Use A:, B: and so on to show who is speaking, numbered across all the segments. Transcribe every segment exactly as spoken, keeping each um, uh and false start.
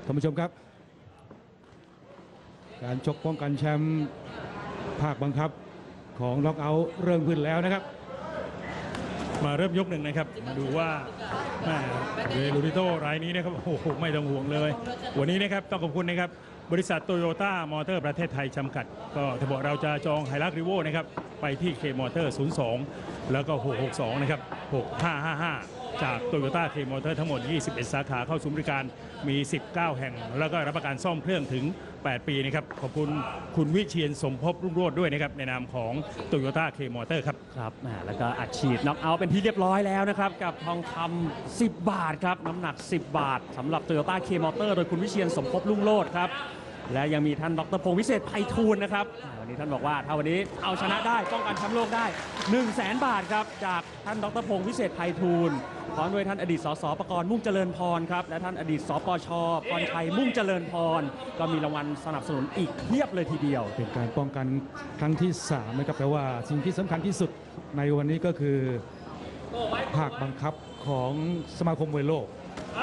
A: ท่านผู้ชมครับการชกป้องกันแชมป์ภาคบังคับของน็อกเอาท์เริ่มขึ้นแล้วนะครับ
B: มาเริ่มยกหนึ่งนะครับมาดูว่าเรลูริโตรายนี้นะครับโอ้โหไม่ต้องห่วงเลยวันนี้นะครับต้องขอบคุณนะครับบริษัทโตโยต้ามอเตอร์ประเทศไทยจำกัดก็ถ้าบอกเราจะจองไฮรักรีโวนะครับไปที่เคมอเตอร์ศูนย์สองแล้วก็หกหกสองนะครับหกห้าห้าห้าจากโตโยต้าเคมอเตอร์ทั้งหมดยี่สิบเอ็ดสาขาเข้าศูนย์บริการมีสิบเก้าแห่งแล้วก็รับประกันซ่อมเครื่องถึงแปดปีนะครับขอบคุณคุณวิเชียนสมภพรุ่งโรจน์ด้วยนะครับในนามของโตโยต้าเคมอเตอร์ครับ
C: ครับแล้วก็อัดฉีดน็อกเอาท์เป็นที่เรียบร้อยแล้วนะครับกับทองคำสิบบาทครับน้ำหนักสิบบาทสำหรับโตโยต้าเคมอเตอร์โดยคุณวิเชียนสมภพรุ่งโรจน์ครับและยังมีท่านดรพงศ์วิเศษไพฑูรย์นะครับวันนี้ท่านบอกว่าถ้าวันนี้เอาชนะได้ป้องกันแชมป์โลกได้ หนึ่งแสน บาทครับจากท่านดรพงศ์วิเศษไพฑูรย์พร้อมด้วยท่านอดีตสสประกรณ์มุ่งเจริญพรครับและท่านอดีตสปชพรชัยมุ่งเจริญพรก็มีรางวัลสนับสนุนอีกเพียบเลยทีเดียว
A: เป็นการป้องกันครั้งที่สามนะครับแต่ว่าสิ่งที่สำคัญที่สุดในวันนี้ก็คือภาคบังคับของสมาคมมวยโลก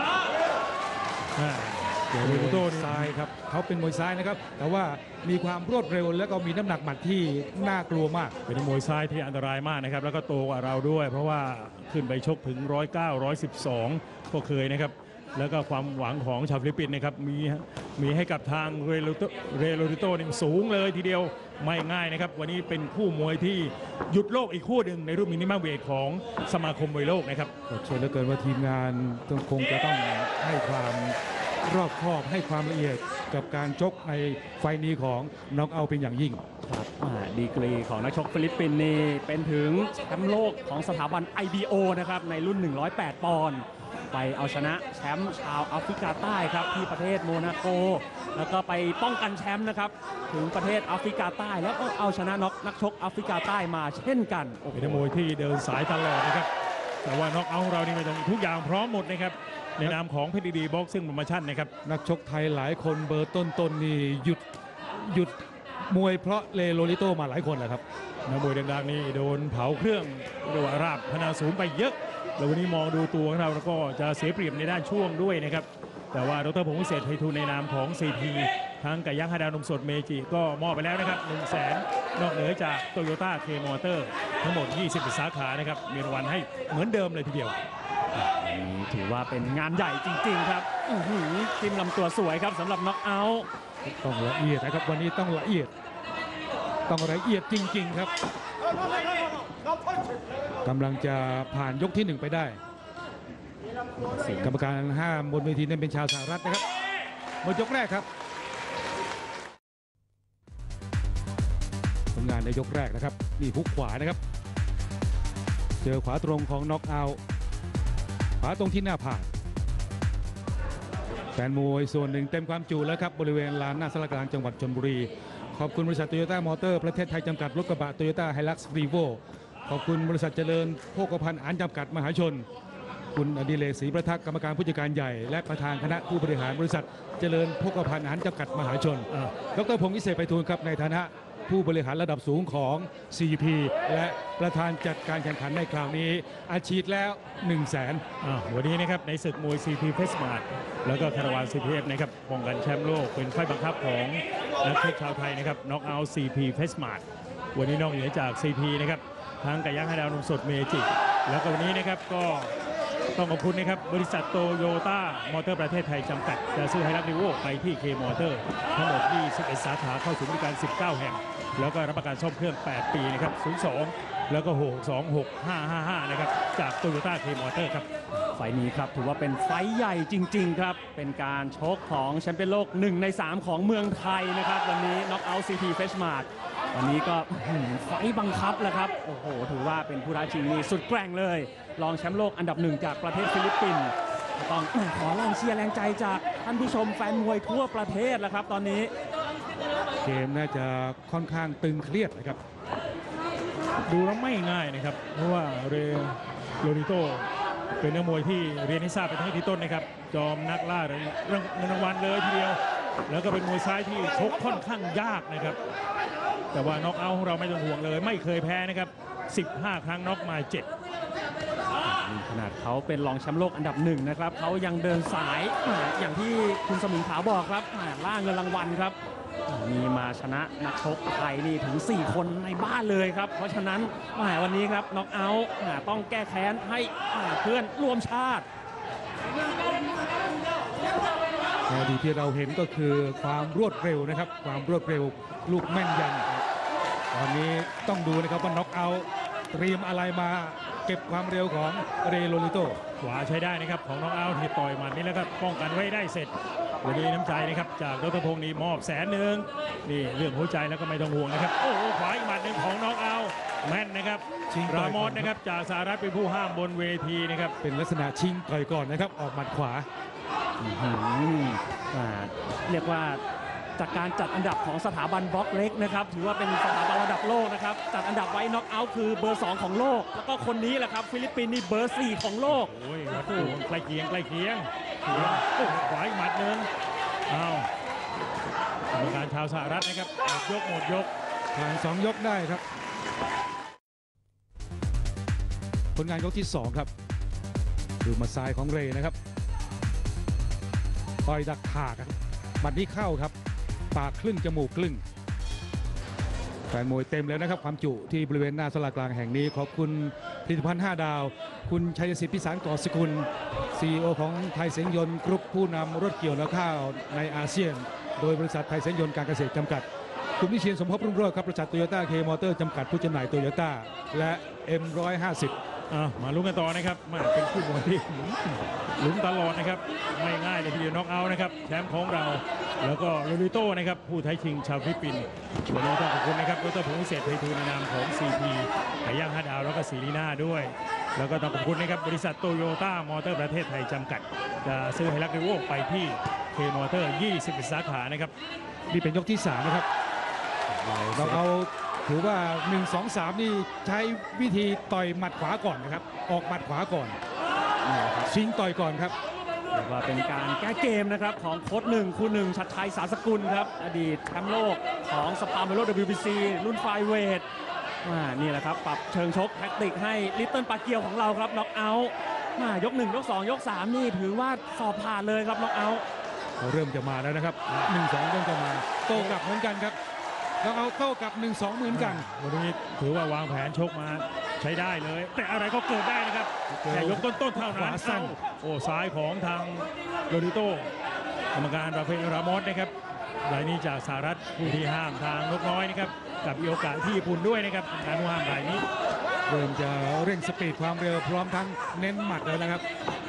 A: เดี๋ยวมวยซ้ายครับเขาเป็นมวยซ้ายนะครับแต่ว่ามีความรวดเร็วและก็มีน้ำหนักหมัดที่น่ากลัวมาก
B: เป็นมวยซ้ายที่อันตรายมากนะครับแล้วก็โตกว่าเราด้วยเพราะว่าขึ้นไปชกถึงหนึ่งร้อยเก้า หนึ่งร้อยสิบสองก็เคยนะครับแล้วก็ความหวังของชาวฟิลิปปินส์นะครับมีมีให้กับทางเรโลโตเรโลริโตนี่สูงเลยทีเดียวไม่ง่ายนะครับวันนี้เป็นคู่มวยที่หยุดโลกอีกคู่หนึ่งในรุ่นมินิมัมเวทของสมาคมมวยโลกนะครับ
A: เชื่อเหลือเกินว่าทีมงานต้องคงจะต้องให้ความรอบคอบให้ความละเอียดกับการชกในไฟนี้ของน็อกเอาท์เป็นอย่างยิ่ง
C: ครับดีกรีของนักชกฟิลิปปินส์นี่เป็นถึงแชมป์โลกของสถาบัน ไอ บี โอ นะครับในรุ่นหนึ่งร้อยแปดปอนด์ไปเอาชนะแชมป์ชาวแอฟริกาใต้ครับที่ประเทศโมนาโกแล้วก็ไปป้องกันแชมป์นะครับถึงประเทศแอฟริกาใต้แล้วก็เอาชนะน็อกนักชกแอฟริกาใต้มาเช่นกัน
B: เป็นมวยที่เดินสายตลอดนะครับแต่ว่าน็อกเอาท์เรานี่มันทุกอย่างพร้อมหมดนะครับในนามของเพชรดีบ็อกซิ่งโปรโมชั่นนะครับ
A: นักชกไทยหลายคนเบอร์ต้นๆนี่หยุดหยุดมวยเพราะเลโลริโตมาหลายคนแหละครับ
B: นักมวยดังๆนี่โดนเผาเครื่องโดนราบพนาสูงไปเยอะแล้ววันนี้มองดูตัวของเราแล้วก็จะเสียเปรียบในด้านช่วงด้วยนะครับแต่ว่าดรพงศ์วิเศษไพฑูรย์ในนามของ ซี พี ทั้งไก่ย่างฮาดานมสดเมจิก็มอบไปแล้วนะครับ หนึ่งแสน นอกเหนือจากโตโยต้าเคมอเตอร์ทั้งหมดยี่สิบสาขานะครับมีรางวัลให้เหมือนเดิมเลยทีเดียว
C: นี่ถือว่าเป็นงานใหญ่จริงๆครับจิ้มลำตัวสวยครับสำหรับน็อกเอาท์
A: ต้องละเอียดนะครับวันนี้ต้องละเอียดต้องละเอียดจริงๆครับกำลังจะผ่านยกที่หนึ่งไปได้กรรมการห้ามบนเวทีนั้นเป็นชาวสหรัฐนะครับหมดยกแรกครับผลงานในยกแรกนะครับนี่ฮุกขวานะครับเจอขวาตรงของน็อกเอาท์ขวาตรงที่หน้าผากแฟนมวยส่วนหนึ่งเต็มความจุแล้วครับบริเวณลานหน้าสารกลางจังหวัดชลบุรีขอบคุณบริษัทโตโยต้ามอเตอร์ประเทศไทยจำกัดรถกระบะโตโยต้าไฮลักซ์รีโวขอบคุณบริษัทเจริญโภคภัณฑ์อันจำกัดมหาชนคุณอดิเรกศรีประทักษ์กรรมการผู้จัดการใหญ่และประธานคณะผู้บริหารบริษัทเจริญโภคภัณฑ์อันจำกัดมหาชนดรพงศ์วิเศษไพฑูรย์ครับในฐานะผู้บริหารระดับสูงของ ซี พี และประธานจัดการแข่งขันในคราวนี้อาชีพแล้ว หนึ่งแสน
B: วันนี้นะครับในศึกมวย ซี พี เพสมาร์ทแล้วก็คาราวาน ซี พี เอฟ นะครับป้องกันแชมป์โลกเป็นไฟบังคับของนักชกชาวไทยนะครับน็อกเอาท์ ซี พี เพสมาร์ทวันนี้นอกเหนือจาก ซี พี นะครับทั้งไก่ย่างฮาดานมสดเมจิแล้วก็วันนี้นะครับก็ต้องขอบคุณนะครับบริษัทโตโยต้ามอเตอร์ประเทศไทยจำกัดจะซื้อไฮรักรีโวไปที่เคมอเตอร์ทั้งหมดยี่สิบเอ็ดสาขาเข้าสู่บริการสิบเก้าแห่งแล้วก็รับประกันซ่อมเครื่องแปดปีนะครับศูนย์สองแล้วก็หกสอง หกห้าห้าห้านะครับจากโตโยต้าเคมอเตอร์ครับ
C: ไฟนี้ครับถือว่าเป็นไฟใหญ่จริงๆครับเป็นการชกของแชมเปี้ยนโลกหนึ่งในสามของเมืองไทยนะครับวันนี้น็อกเอาท์ ซี พี เฟสมาร์ทวันนี้ก็ไฟบังคับแล้วครับโอ้โหถือว่าเป็นผู้ท้าชิงนี่สุดแกร่งเลยรองแชมป์โลกอันดับหนึ่งจากประเทศฟิลิปปินส์ต้องขอแรงเชียร์แรงใจจากท่านผู้ชมแฟนมวยทั่วประเทศแล้วครับตอนนี้
A: เกมน่าจะค่อนข้างตึงเครียดนะครับ
B: ดูแล้วไม่ง่ายนะครับเพราะว่าเรโลริโตเป็นนักมวยที่เรียนให้ทราบเป็นทั้งที่ต้นนะครับจอมนักล่าเรื่องรางวัลเลยทีเดียวแล้วก็เป็นมวยซ้ายที่ชกค่อนข้างยากนะครับแต่ว่าน็อกเอาท์ของเราไม่ต้องห่วงเลยไม่เคยแพ้นะครับสิบห้าครั้งน็อกมาเจ็ด
C: นี่ขนาดเขาเป็นรองแชมป์โลกอันดับหนึ่งนะครับเขายังเดินสายอ่าอย่างที่คุณสมิงขาวบอกครับอ่าล่าเงินรางวัลครับอ่ามีมาชนะนักชกไทยนี่ถึง สี่ คนในบ้านเลยครับ เพราะฉะนั้นอ่าวันนี้ครับน็อกเอาท์อ่าต้องแก้แค้นให้อ่าเพื่อนร่วมชาติ
A: ในอดีตที่เราเห็นก็คือความรวดเร็วนะครับ ความรวดเร็วลูกแม่นยำตอนนี้ต้องดูนะครับว่าน็อกเอาท์เตรียมอะไรมาเก็บความเร็วของเรโลลิโต
B: ขวาใช้ได้นะครับของน้องเอาท์ที่ต่อยหมัดนี้แล้วก็ป้องกันไว้ได้เสร็จวันนี้น้ำใจนะครับจากดรพงศ์นี่มอบแสนหนึ่งนี่เรื่องหัวใจแล้วก็ไม่ต้องห่วงนะครับโอ้โหขวาอีกหมัดหนึ่งของน้องเอาท์แม่นนะครับ
A: ชิงต่
B: รา
A: อย
B: ม
A: ก่
B: อ
A: อ
B: ส
A: น
B: นะครับจากสหรัฐเป็นผู้ห้ามบนเวทีนะครับ
A: เป็นลักษณะชิงต่อยก่อนนะครับ ออกหมัดขวา
C: อื้อหืออ่าเรียกว่าจากการจัดอันดับของสถาบันบล็อกเล็กนะครับถือว่าเป็นสถาบันระดับโลกนะครับจัดอันดับไว้น็อกเอาท์คือเบอร์ สอง ของโลก แล้วก็คนนี้แหละครับฟิลิปปินส์นี่เบอร์ สี่ ของโลก
B: โอ้ยวัดดวงใกล้เคียงใกล้เคียงถือว่าโอ้ขวาอีกหมัดหนึ่งเอากรรมการชาวสหรัฐนะครับหมดยกหมดยก
A: ผ่านสองยกได้ครับ ผลงานยกที่สองครับ ดูหมาซ้ายของเรย์นะครับต่อยดักถากครับหมัดนี้เข้าครับ ปากครึ่งจมูกครึ่งแฟนมวยเต็มเลยนะครับ ความจุที่บริเวณหน้าสลากลางแห่งนี้ ขอบคุณผลิตภัณฑ์ห้าดาว คุณชัยสิทธิ์พิสารก่อสกุล ซี อี โอ ของไทยเสียงยนต์กรุ๊ปผู้นำรถเกี่ยวและข้าวในอาเซียน โดยบริษัทไทยเสียงยนต์การเกษตรจำกัด คุณวิเชียรสมภพรุ่งโรจน์ครับบริษัทโตโยต้าเคมอเตอร์จำกัดผู้จำหน่ายโตโยต้าและ เอ็ม หนึ่งร้อยห้าสิบ
B: อ่ะมาลุ้นกันต่อนะครับมาเป็นคู่มวยที่ลุ้นตลอดนะครับไม่ง่ายเลยทีเดียวน็อกเอาท์นะครับแชมป์ของเราแล้วก็โรลิโต้นะครับผู้ท้าชิงชาวฟิลิปปินส์วันนี้ต้องขอบคุณนะครับดรพงศ์วิเศษไพฑูรย์ในนามของ ซี พี ไก่ย่างห้าดาวแล้วก็ซีรีน่าด้วย แล้วก็ต้องขอบคุณนะครับบริษัทโตโยต้ามอเตอร์ประเทศไทยจำกัดจะซื้อไฮรักริโวไปที่เคมอเตอร์ยี่สิบสาขานะครับ
A: นี่เป็นยกที่สามนะครับ เราเอาถือว่า หนึ่ง สอง สาม นี่ใช้วิธีต่อยหมัดขวาก่อนนะครับ ออกหมัดขวาก่อนชิงต่อยก่อนครับ
C: เรียกว่าเป็นการแก้เกมนะครับของโค้ชหนึ่งคู่หนึ่งชัดชัยสารสกุลครับอดีตแชมป์โลกของสปาเมโล ดับเบิลยู บี ซี รุ่นไฟเวทอ่านี่แหละครับปรับเชิงชกแท็กติกให้ลิตเติ้ลปาเกียวของเราครับน็อกเอาท์อ่ายกหนึ่งยกสองยกสามนี่ถือว่าสอบผ่านเลยครับน็อกเอาท์
A: เริ่มจะมาแล้วนะครับ หนึ่ง สอง เริ่มจะมา โต้กลับเหมือนกันครับเราเอาโต้กลับ หนึ่ง สอง เหมือนกัน
B: วันนี้ถือว่าวางแผนชกมาใช้ได้เลย แต่อะไรก็เกิดได้นะครับแต่ยกต้นๆเท่า
A: ข
B: นั้
A: วาน สั้น
B: เอ้าโอ้ซ้ายของทางโรดิโต้กรรมการราเฟลรามอสนะครับรายนี้จากสหรัฐผู้ที่ห้ามทางนกน้อยนะครับกับอีโอกะที่ญี่ปุ่นด้วยนะครับการห้ามรายนี้
A: เริ่มจะเร่งสปีดความเร็วพร้อมทั้งเน้นหมัดแล้วนะครับ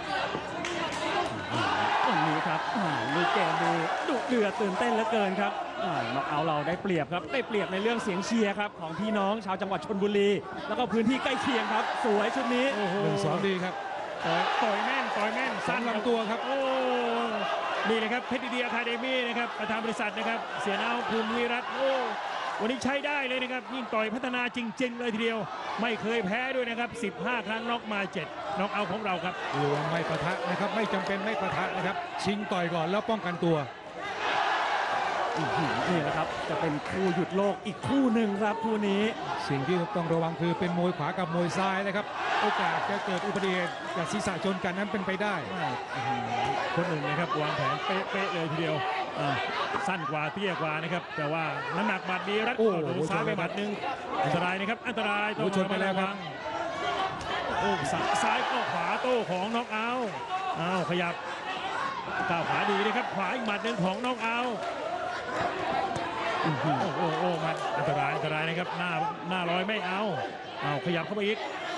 C: วันนี้ครับอ่าลูกเกมดูดุเดือดตื่นเต้นเหลือเกินครับอ่าน็อกเอาท์เราได้เปรียบครับได้เปรียบในเรื่องเสียงเชียร์ครับของพี่น้องชาวจังหวัดชลบุรี แล้วก็พื้นที่ใกล้เคียงครับ สวยชุดนี้
B: โอ้โห
A: หนึ่ง สอง ดีครับ
B: ต่อยต่อยแม่นต่อยแม่น
A: สองลำตัวครับ
B: โอ้นี่เลยครับเพชรดีอะคาเดมี่นะครับประธานบริษัทนะครับเสียนาวภูมิวิรัตน์โอ้วันนี้ใช้ได้เลยนะครับยิ่งต่อยพัฒนาจริง ๆ เลยทีเดียว ไม่เคยแพ้ด้วยนะครับสิบห้าครั้งน็อกมาเจ็ดน็อกเอาของเราครับ
A: หรือว่าไม่ปะทะนะครับ ไม่จำเป็นไม่ปะทะนะครับ ชิงต่อยก่อนแล้วป้องกันตัว
C: อื้อหือนี่แหละครับจะเป็นคู่หยุดโลกอีกคู่หนึ่งครับคู่นี้
A: สิ่งที่ต้องระวังคือเป็นมวยขวากับมวยซ้ายนะครับ โอกาสจะเกิดอุบัติเหตุกับศีรษะชนกันนั้นเป็นไปได้
B: คนหนึ่งนะครับวางแผนเป๊ะๆเลยทีเดียวอ่าสั้นกว่าเตี้ยกว่านะครับแต่ว่าน้ำหนักบาดดีรัด
A: โอ้
B: โอ้โหซ้ายไปบาดหนึ่งอันตรายนะครับอันตราย
A: โอ้ชนไปแล้วครับ
B: โอ้ซ้ายซ้ายก็ขวาโต้ของน็อกเอาท์อ้าวขยับก้าวขวาดีนะครับขวาอีกหมัดหนึ่งของน็อกเอาท์โอ้โหโอ้โหมันอันตรายอันตรายนะครับหน้าหน้าลอยไม่เอาเอาขยับเข้าไปอีก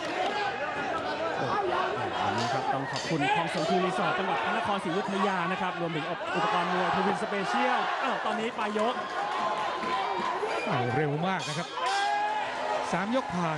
C: วันนี้ครับต้องขอบคุณคลองสนทูรีสอร์ทจังหวัดพระนครศรีอยุธยานะครับรวมถึงอุปกรณ์มวยทวินสเปเชียลอ้าวตอนนี้ปลายยก
A: โอ้เร็วมากนะครับสามยกผ่าน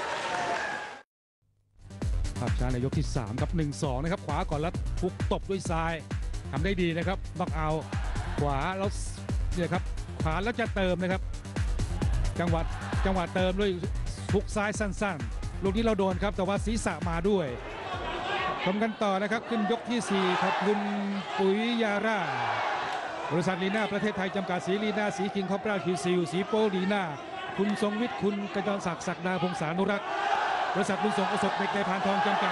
A: ภาพช้าในยกที่สามครับ หนึ่ง สอง นะครับขวาก่อนแล้วทุกตบด้วยซ้ายทำได้ดีนะครับน็อกเอาท์ขวาแล้วเนี่ยครับขวาแล้วจะเติมนะครับ จังหวะจังหวะเติมด้วยทุกซ้ายสั้นๆลูกนี้เราโดนครับแต่ว่าศีรษะมาด้วยชมกันต่อนะครับขึ้นยกที่สี่ขอบคุณปุ๋ยยาร่าบริษัทลีน่าประเทศไทยจำกัดสีลีน่าสีคิงคอปราคิวซิลสีโปลีน่าคุณทรงวิทย์คุณกระจรศักดิ์ศักดาพงษานุรักษ์บริษัทบุญส่งประสบเด็กในพานทองจำกัด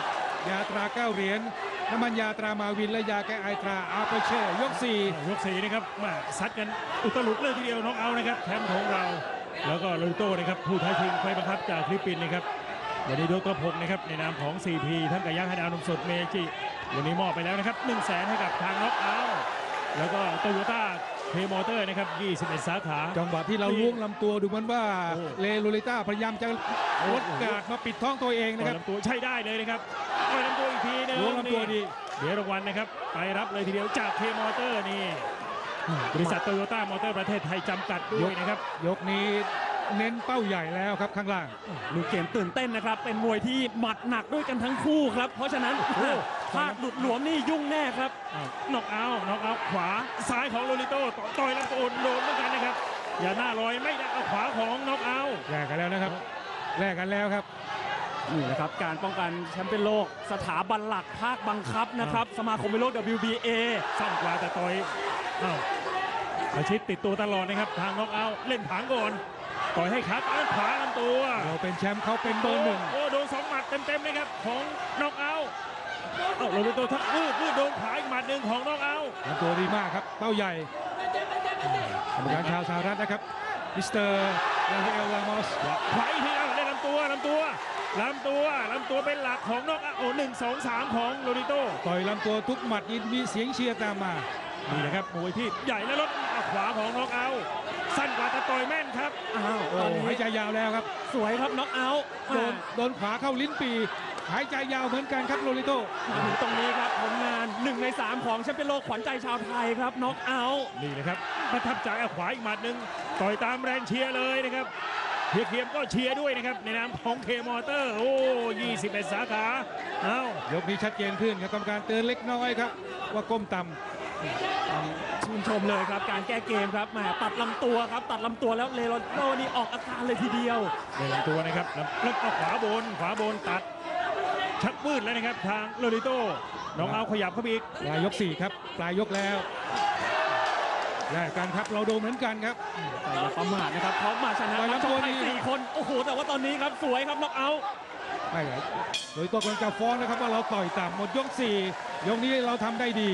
A: ยาตราเก้าเหรียญน้ำมันยาตรามาวินและยาแก้ไอตราอาเปเช่ยกสี่
B: ยกสี่นะครับมาซัดกันอุตลุดเลยทีเดียวน้องเอานะครับแชมป์ของเราแล้วก็โรโต้นะครับผู้ท้าชิงไฟบังคับจากฟิลิปปินส์นะครับวันนี้ดรพงศ์นะครับในนามของ ซี พี ท่านไก่ย่างให้ดาวนมสดเมจิวันนี้มอบไปแล้วนะครับหนึ่งแสนให้กับทางน็อกเอาท์แล้วก็โตโยต้าเคมอเตอร์นะครับยี่สิบเอ็ดสาขา
A: จังหวะที่เราล้วงลำตัวดูเหมือนว่า
B: โอ้
A: เลโรลิต้าพยายามจะลดกาดมาปิดท้องตัวเอง
B: ต่
A: นะ
B: อ
A: ครับ
B: ลำตัวใช้ได้เลยนะครับต่อยลำตัวอีกทีหนึง
A: ล้วงลำตัวดี
B: เดี๋ยวรางวัลนะครับไปรับเลยทีเดียวจากเคมอเตอร์นี่บริษัทโตโยต้ามอเตอร์ประเทศไทยจำกัดด้วยนะครับ
A: ยกนี้เน้นเป้าใหญ่แล้วครับข้างล่าง
C: ลูกเกมตื่นเต้นนะครับ เป็นมวยที่หมัดหนักด้วยกันทั้งคู่ครับ เพราะฉะนั้น
B: โอ้
C: พลาดหลุดหลวมนี่ยุ่งแน่ครับ
B: น็อกเอาท์น็อกเอาท์ขวาซ้ายของโรลิโต้ต่อยลำตัวโดนเหมือนกันนะครับ อย่าหน้าลอยไม่ได้เอาขวาของน็อกเอาท์
A: แลกกันแล้วนะครับแลกกันแล้วครับ
C: นี่นะครับการป้องกันแชมป์เป็นโลกสถาบันหลักภาคบังคับนะครับสมาคมมวยโลก ดับเบิลยู บี เอ
B: สั้นกว่าแต่ต่อยอ้าวประชิดติดตัวตลอดนะครับทางน็อกเอาท์เล่นผางก่อนต่อยให้ขาต้านขวาลำตัว
A: เราเป็นแชมป์เขาเป็นเบอร์หนึ่ง
B: โอ้โดนสองหมัดเต็มๆนะครับของน็อกเอาท์เอ้าโรลิโต้ทักวืดวืดโดนขาอีกหมัดหนึ่งของน็อกเอาท์
A: ลำตัวดีมากครับเป้าใหญ่กรรมการชาวสหรัฐนะครับมิสเตอร์เอลเอลลามอส
B: ขวาอีกทีเอาได้ลำตัวลำตัวลำตัวลำตัวเป็นหลักของน็อกเอาท์โอ้หนึ่งสองสามของโรลิโต้
A: ต่อยลำตัวทุกหมัดอินมีเสียงเชียร์ตามมา
B: นี่นะครับมวยที่ใหญ่และลดเอาขวาของน็อกเอาท์สั้นกว่าแต่ต่อยแม่นครับ
C: อ้าว
A: โอ้
C: ตอน
A: หาย
C: นี้
A: ใจยาวแล้วครับ
C: สวยครับน็อกเอาท์
A: โดนโดนขวาเข้าลิ้นปีหายใจยาวเหมือนกันครับโรลิโต้
C: มาถึงตรงนี้ครับผลงานหนึ่งในสามของแชมป์เป็นโลกขวัญใจชาวไทยครับน็อกเอาท์
B: นี่นะครับประทับใจเอาขวาอีกหมัดหนึ่งต่อยตามแรงเชียร์เลยนะครับเฮียเคียมก็เชียร์ด้วยนะครับในนามของเคมอเตอร์โอ้ยี่สิบเอ็ดสาขาเอ้าย
A: กนี้ชัดเจนขึ้นครับกรรมการเตือนเล็กน้อยครับว่าก้มต่ำ
C: ชื่นชมเลยครับการแก้เกมครับแหมตัดลำตัวครับตัดลำตัวแล้วเลโรโตนี่ออกอาการเลยทีเดียว
B: ในลำตัวนะครับแล้วแล้วเอาขวาบนขวาบนตัดชักปืดแล้วนะครับทางโรลิโต้น้องเอาขยับเข้าไปอีก
A: ปลายยกสี่ครับปลายยกแล้วแลกกันครับเราโดนเหมือนกันครับ
C: แต่อย่าประมาทนะครับเขามาชนะ
A: ต่อย
C: นัก
A: ลำ
C: ช
A: ตัว
C: กไทย
A: นี่
C: สี่คนโอ้โหแต่ว่าตอนนี้ครับสวยครับน็อกเอาท์
A: ไม่ครับโดยตัวกำลังจะฟ้องนะครับว่าเราต่อยต่ำหมดยกสี่ยกนี้เราทำได้ดี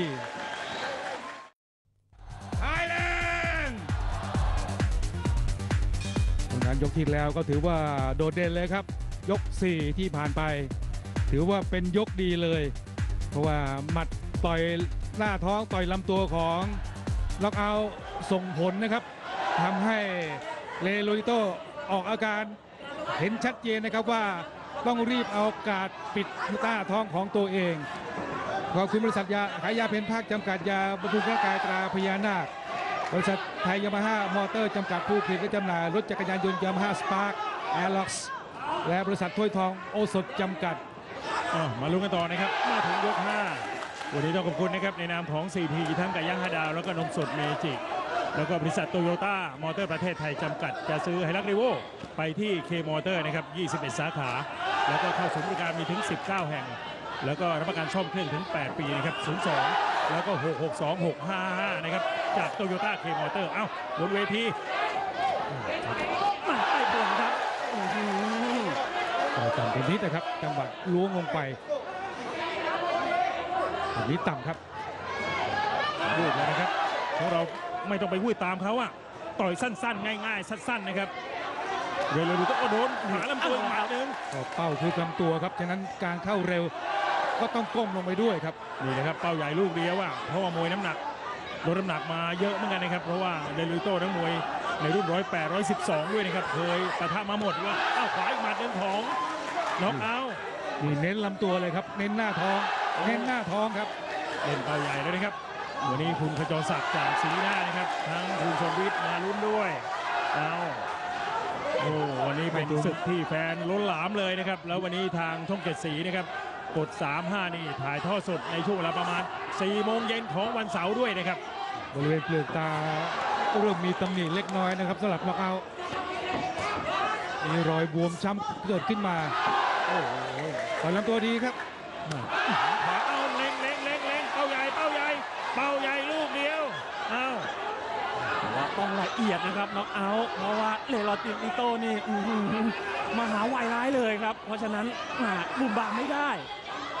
A: ไทยแลนด์ผลงานยกที่แล้วก็ถือว่าโดดเด่นเลยครับ ยกสี่ที่ผ่านไป ถือว่าเป็นยกดีเลย เพราะว่าหมัดต่อยหน้าท้องต่อยลำตัวของน็อกเอาท์ส่งผลนะครับทำให้เลโรลิโตออกอาการเห็นชัดเจนนะครับว่าต้องรีบเอากาดปิดหน้าท้องของตัวเอง ขอบคุณบริษัทยาขายยาเพนภาคจำกัดยาบำรุงร่างกายตราพญานาค บริษัทไทยยามาฮ่ามอเตอร์จำกัดผู้ผลิตและจำหน่ายรถจักรยานยนต์ยามาฮ่าสปาร์คแอร์ล็อกซ์และบริษัทถ้วยทองโอสถจำกัด
B: อ้าวมาลุ้นกันต่อนะครับมาถึงยกห้าวันนี้ต้องขอบคุณนะครับในนามของ ซี พี ทั้งไก่ย่างห้าดาวแล้วก็นมสดเมจิกแล้วก็บริษัทโตโยต้ามอเตอร์ประเทศไทยจำกัดจะซื้อไฮรักรีโวไปที่เคมอเตอร์นะครับยี่สิบเอ็ดสาขา แล้วก็เข้าศูนย์บริการมีถึงสิบเก้าแห่ง แล้วก็รับประกันซ่อมเครื่องถึงแปดปีนะครับศูนย์สองแล้วก็หกหกสองหกห้าห้านะครับจากโตโยต้าเคมอเตอร์เอ้าบนเวที
C: มาไอ้ปวงครับอื้อหือ
A: ต่อยต่ำเป็นนิดนะครับจังหวะล้วงลงไปอันนี้ต่ำครับ
B: พูดแล้วนะครับเพราะเราไม่ต้องไปวุ่นตามเขาอะต่อยสั้นๆ ง่ายๆสั้นๆนะครับเร็วๆดูต้องโดนหาลำตัวอีกหมัดหนึ่ง
A: ก็เป้าคือลำตัวครับ ฉะนั้นการเข้าเร็วก็ต้องก้มลงไปด้วยครับ
B: นี่นะครับเป้าใหญ่ลูกเดียวว่าเพราะว่ามวยน้ำหนักลดน้ำหนักมาเยอะเหมือนกันนะครับเพราะว่าเดลิโต้ทั้งมวยในรุ่นร้อยแปดร้อยสิบสองด้วยนะครับเคยปะทะมาหมดว่าอ้าวขวาอีกหมัดหนึ่งของน็อกเอาท์
A: นี่เน้นลำตัวเลยครับ เน้นหน้าท้อง เน้นหน้าท้องครับ
B: เล่นเป้าใหญ่เลยนะครับวันนี้คุณขจรศักดิ์จากศรีหน้านะครับทั้งคุณชมวิทย์มาลุ้นด้วยเอาโอ้วันนี้เป็นศึกที่แฟนล้นหลามเลยนะครับแล้ววันนี้ทางช่องเจ็ดสีนะครับกดสามห้านี่ถ่ายทอดสดในช่วงเวลาประมาณสี่โมงเย็นของวันเสาร์ด้วยนะครับ
A: บริเวณเปลือกตาเริ่มมีตำหนิเล็กน้อยนะครับสำหรับน็อกเอาท์มีรอยบวมช้ำเกิดขึ้นมาโอ้โหต่อยลำตัวดีครับ
B: ขวาเอาเล็งเล็งเล็งเล็งเป้าใหญ่เป้าใหญ่เป้าใหญ่ลูกเดียวเอา
C: แต่ว่าต้องละเอียดนะครับน็อกเอาท์เพราะว่าเลโรติโตนี่อื้อหือมหาวัยร้ายเลยครับ เพราะฉะนั้นอ่าบุมบามไม่ได้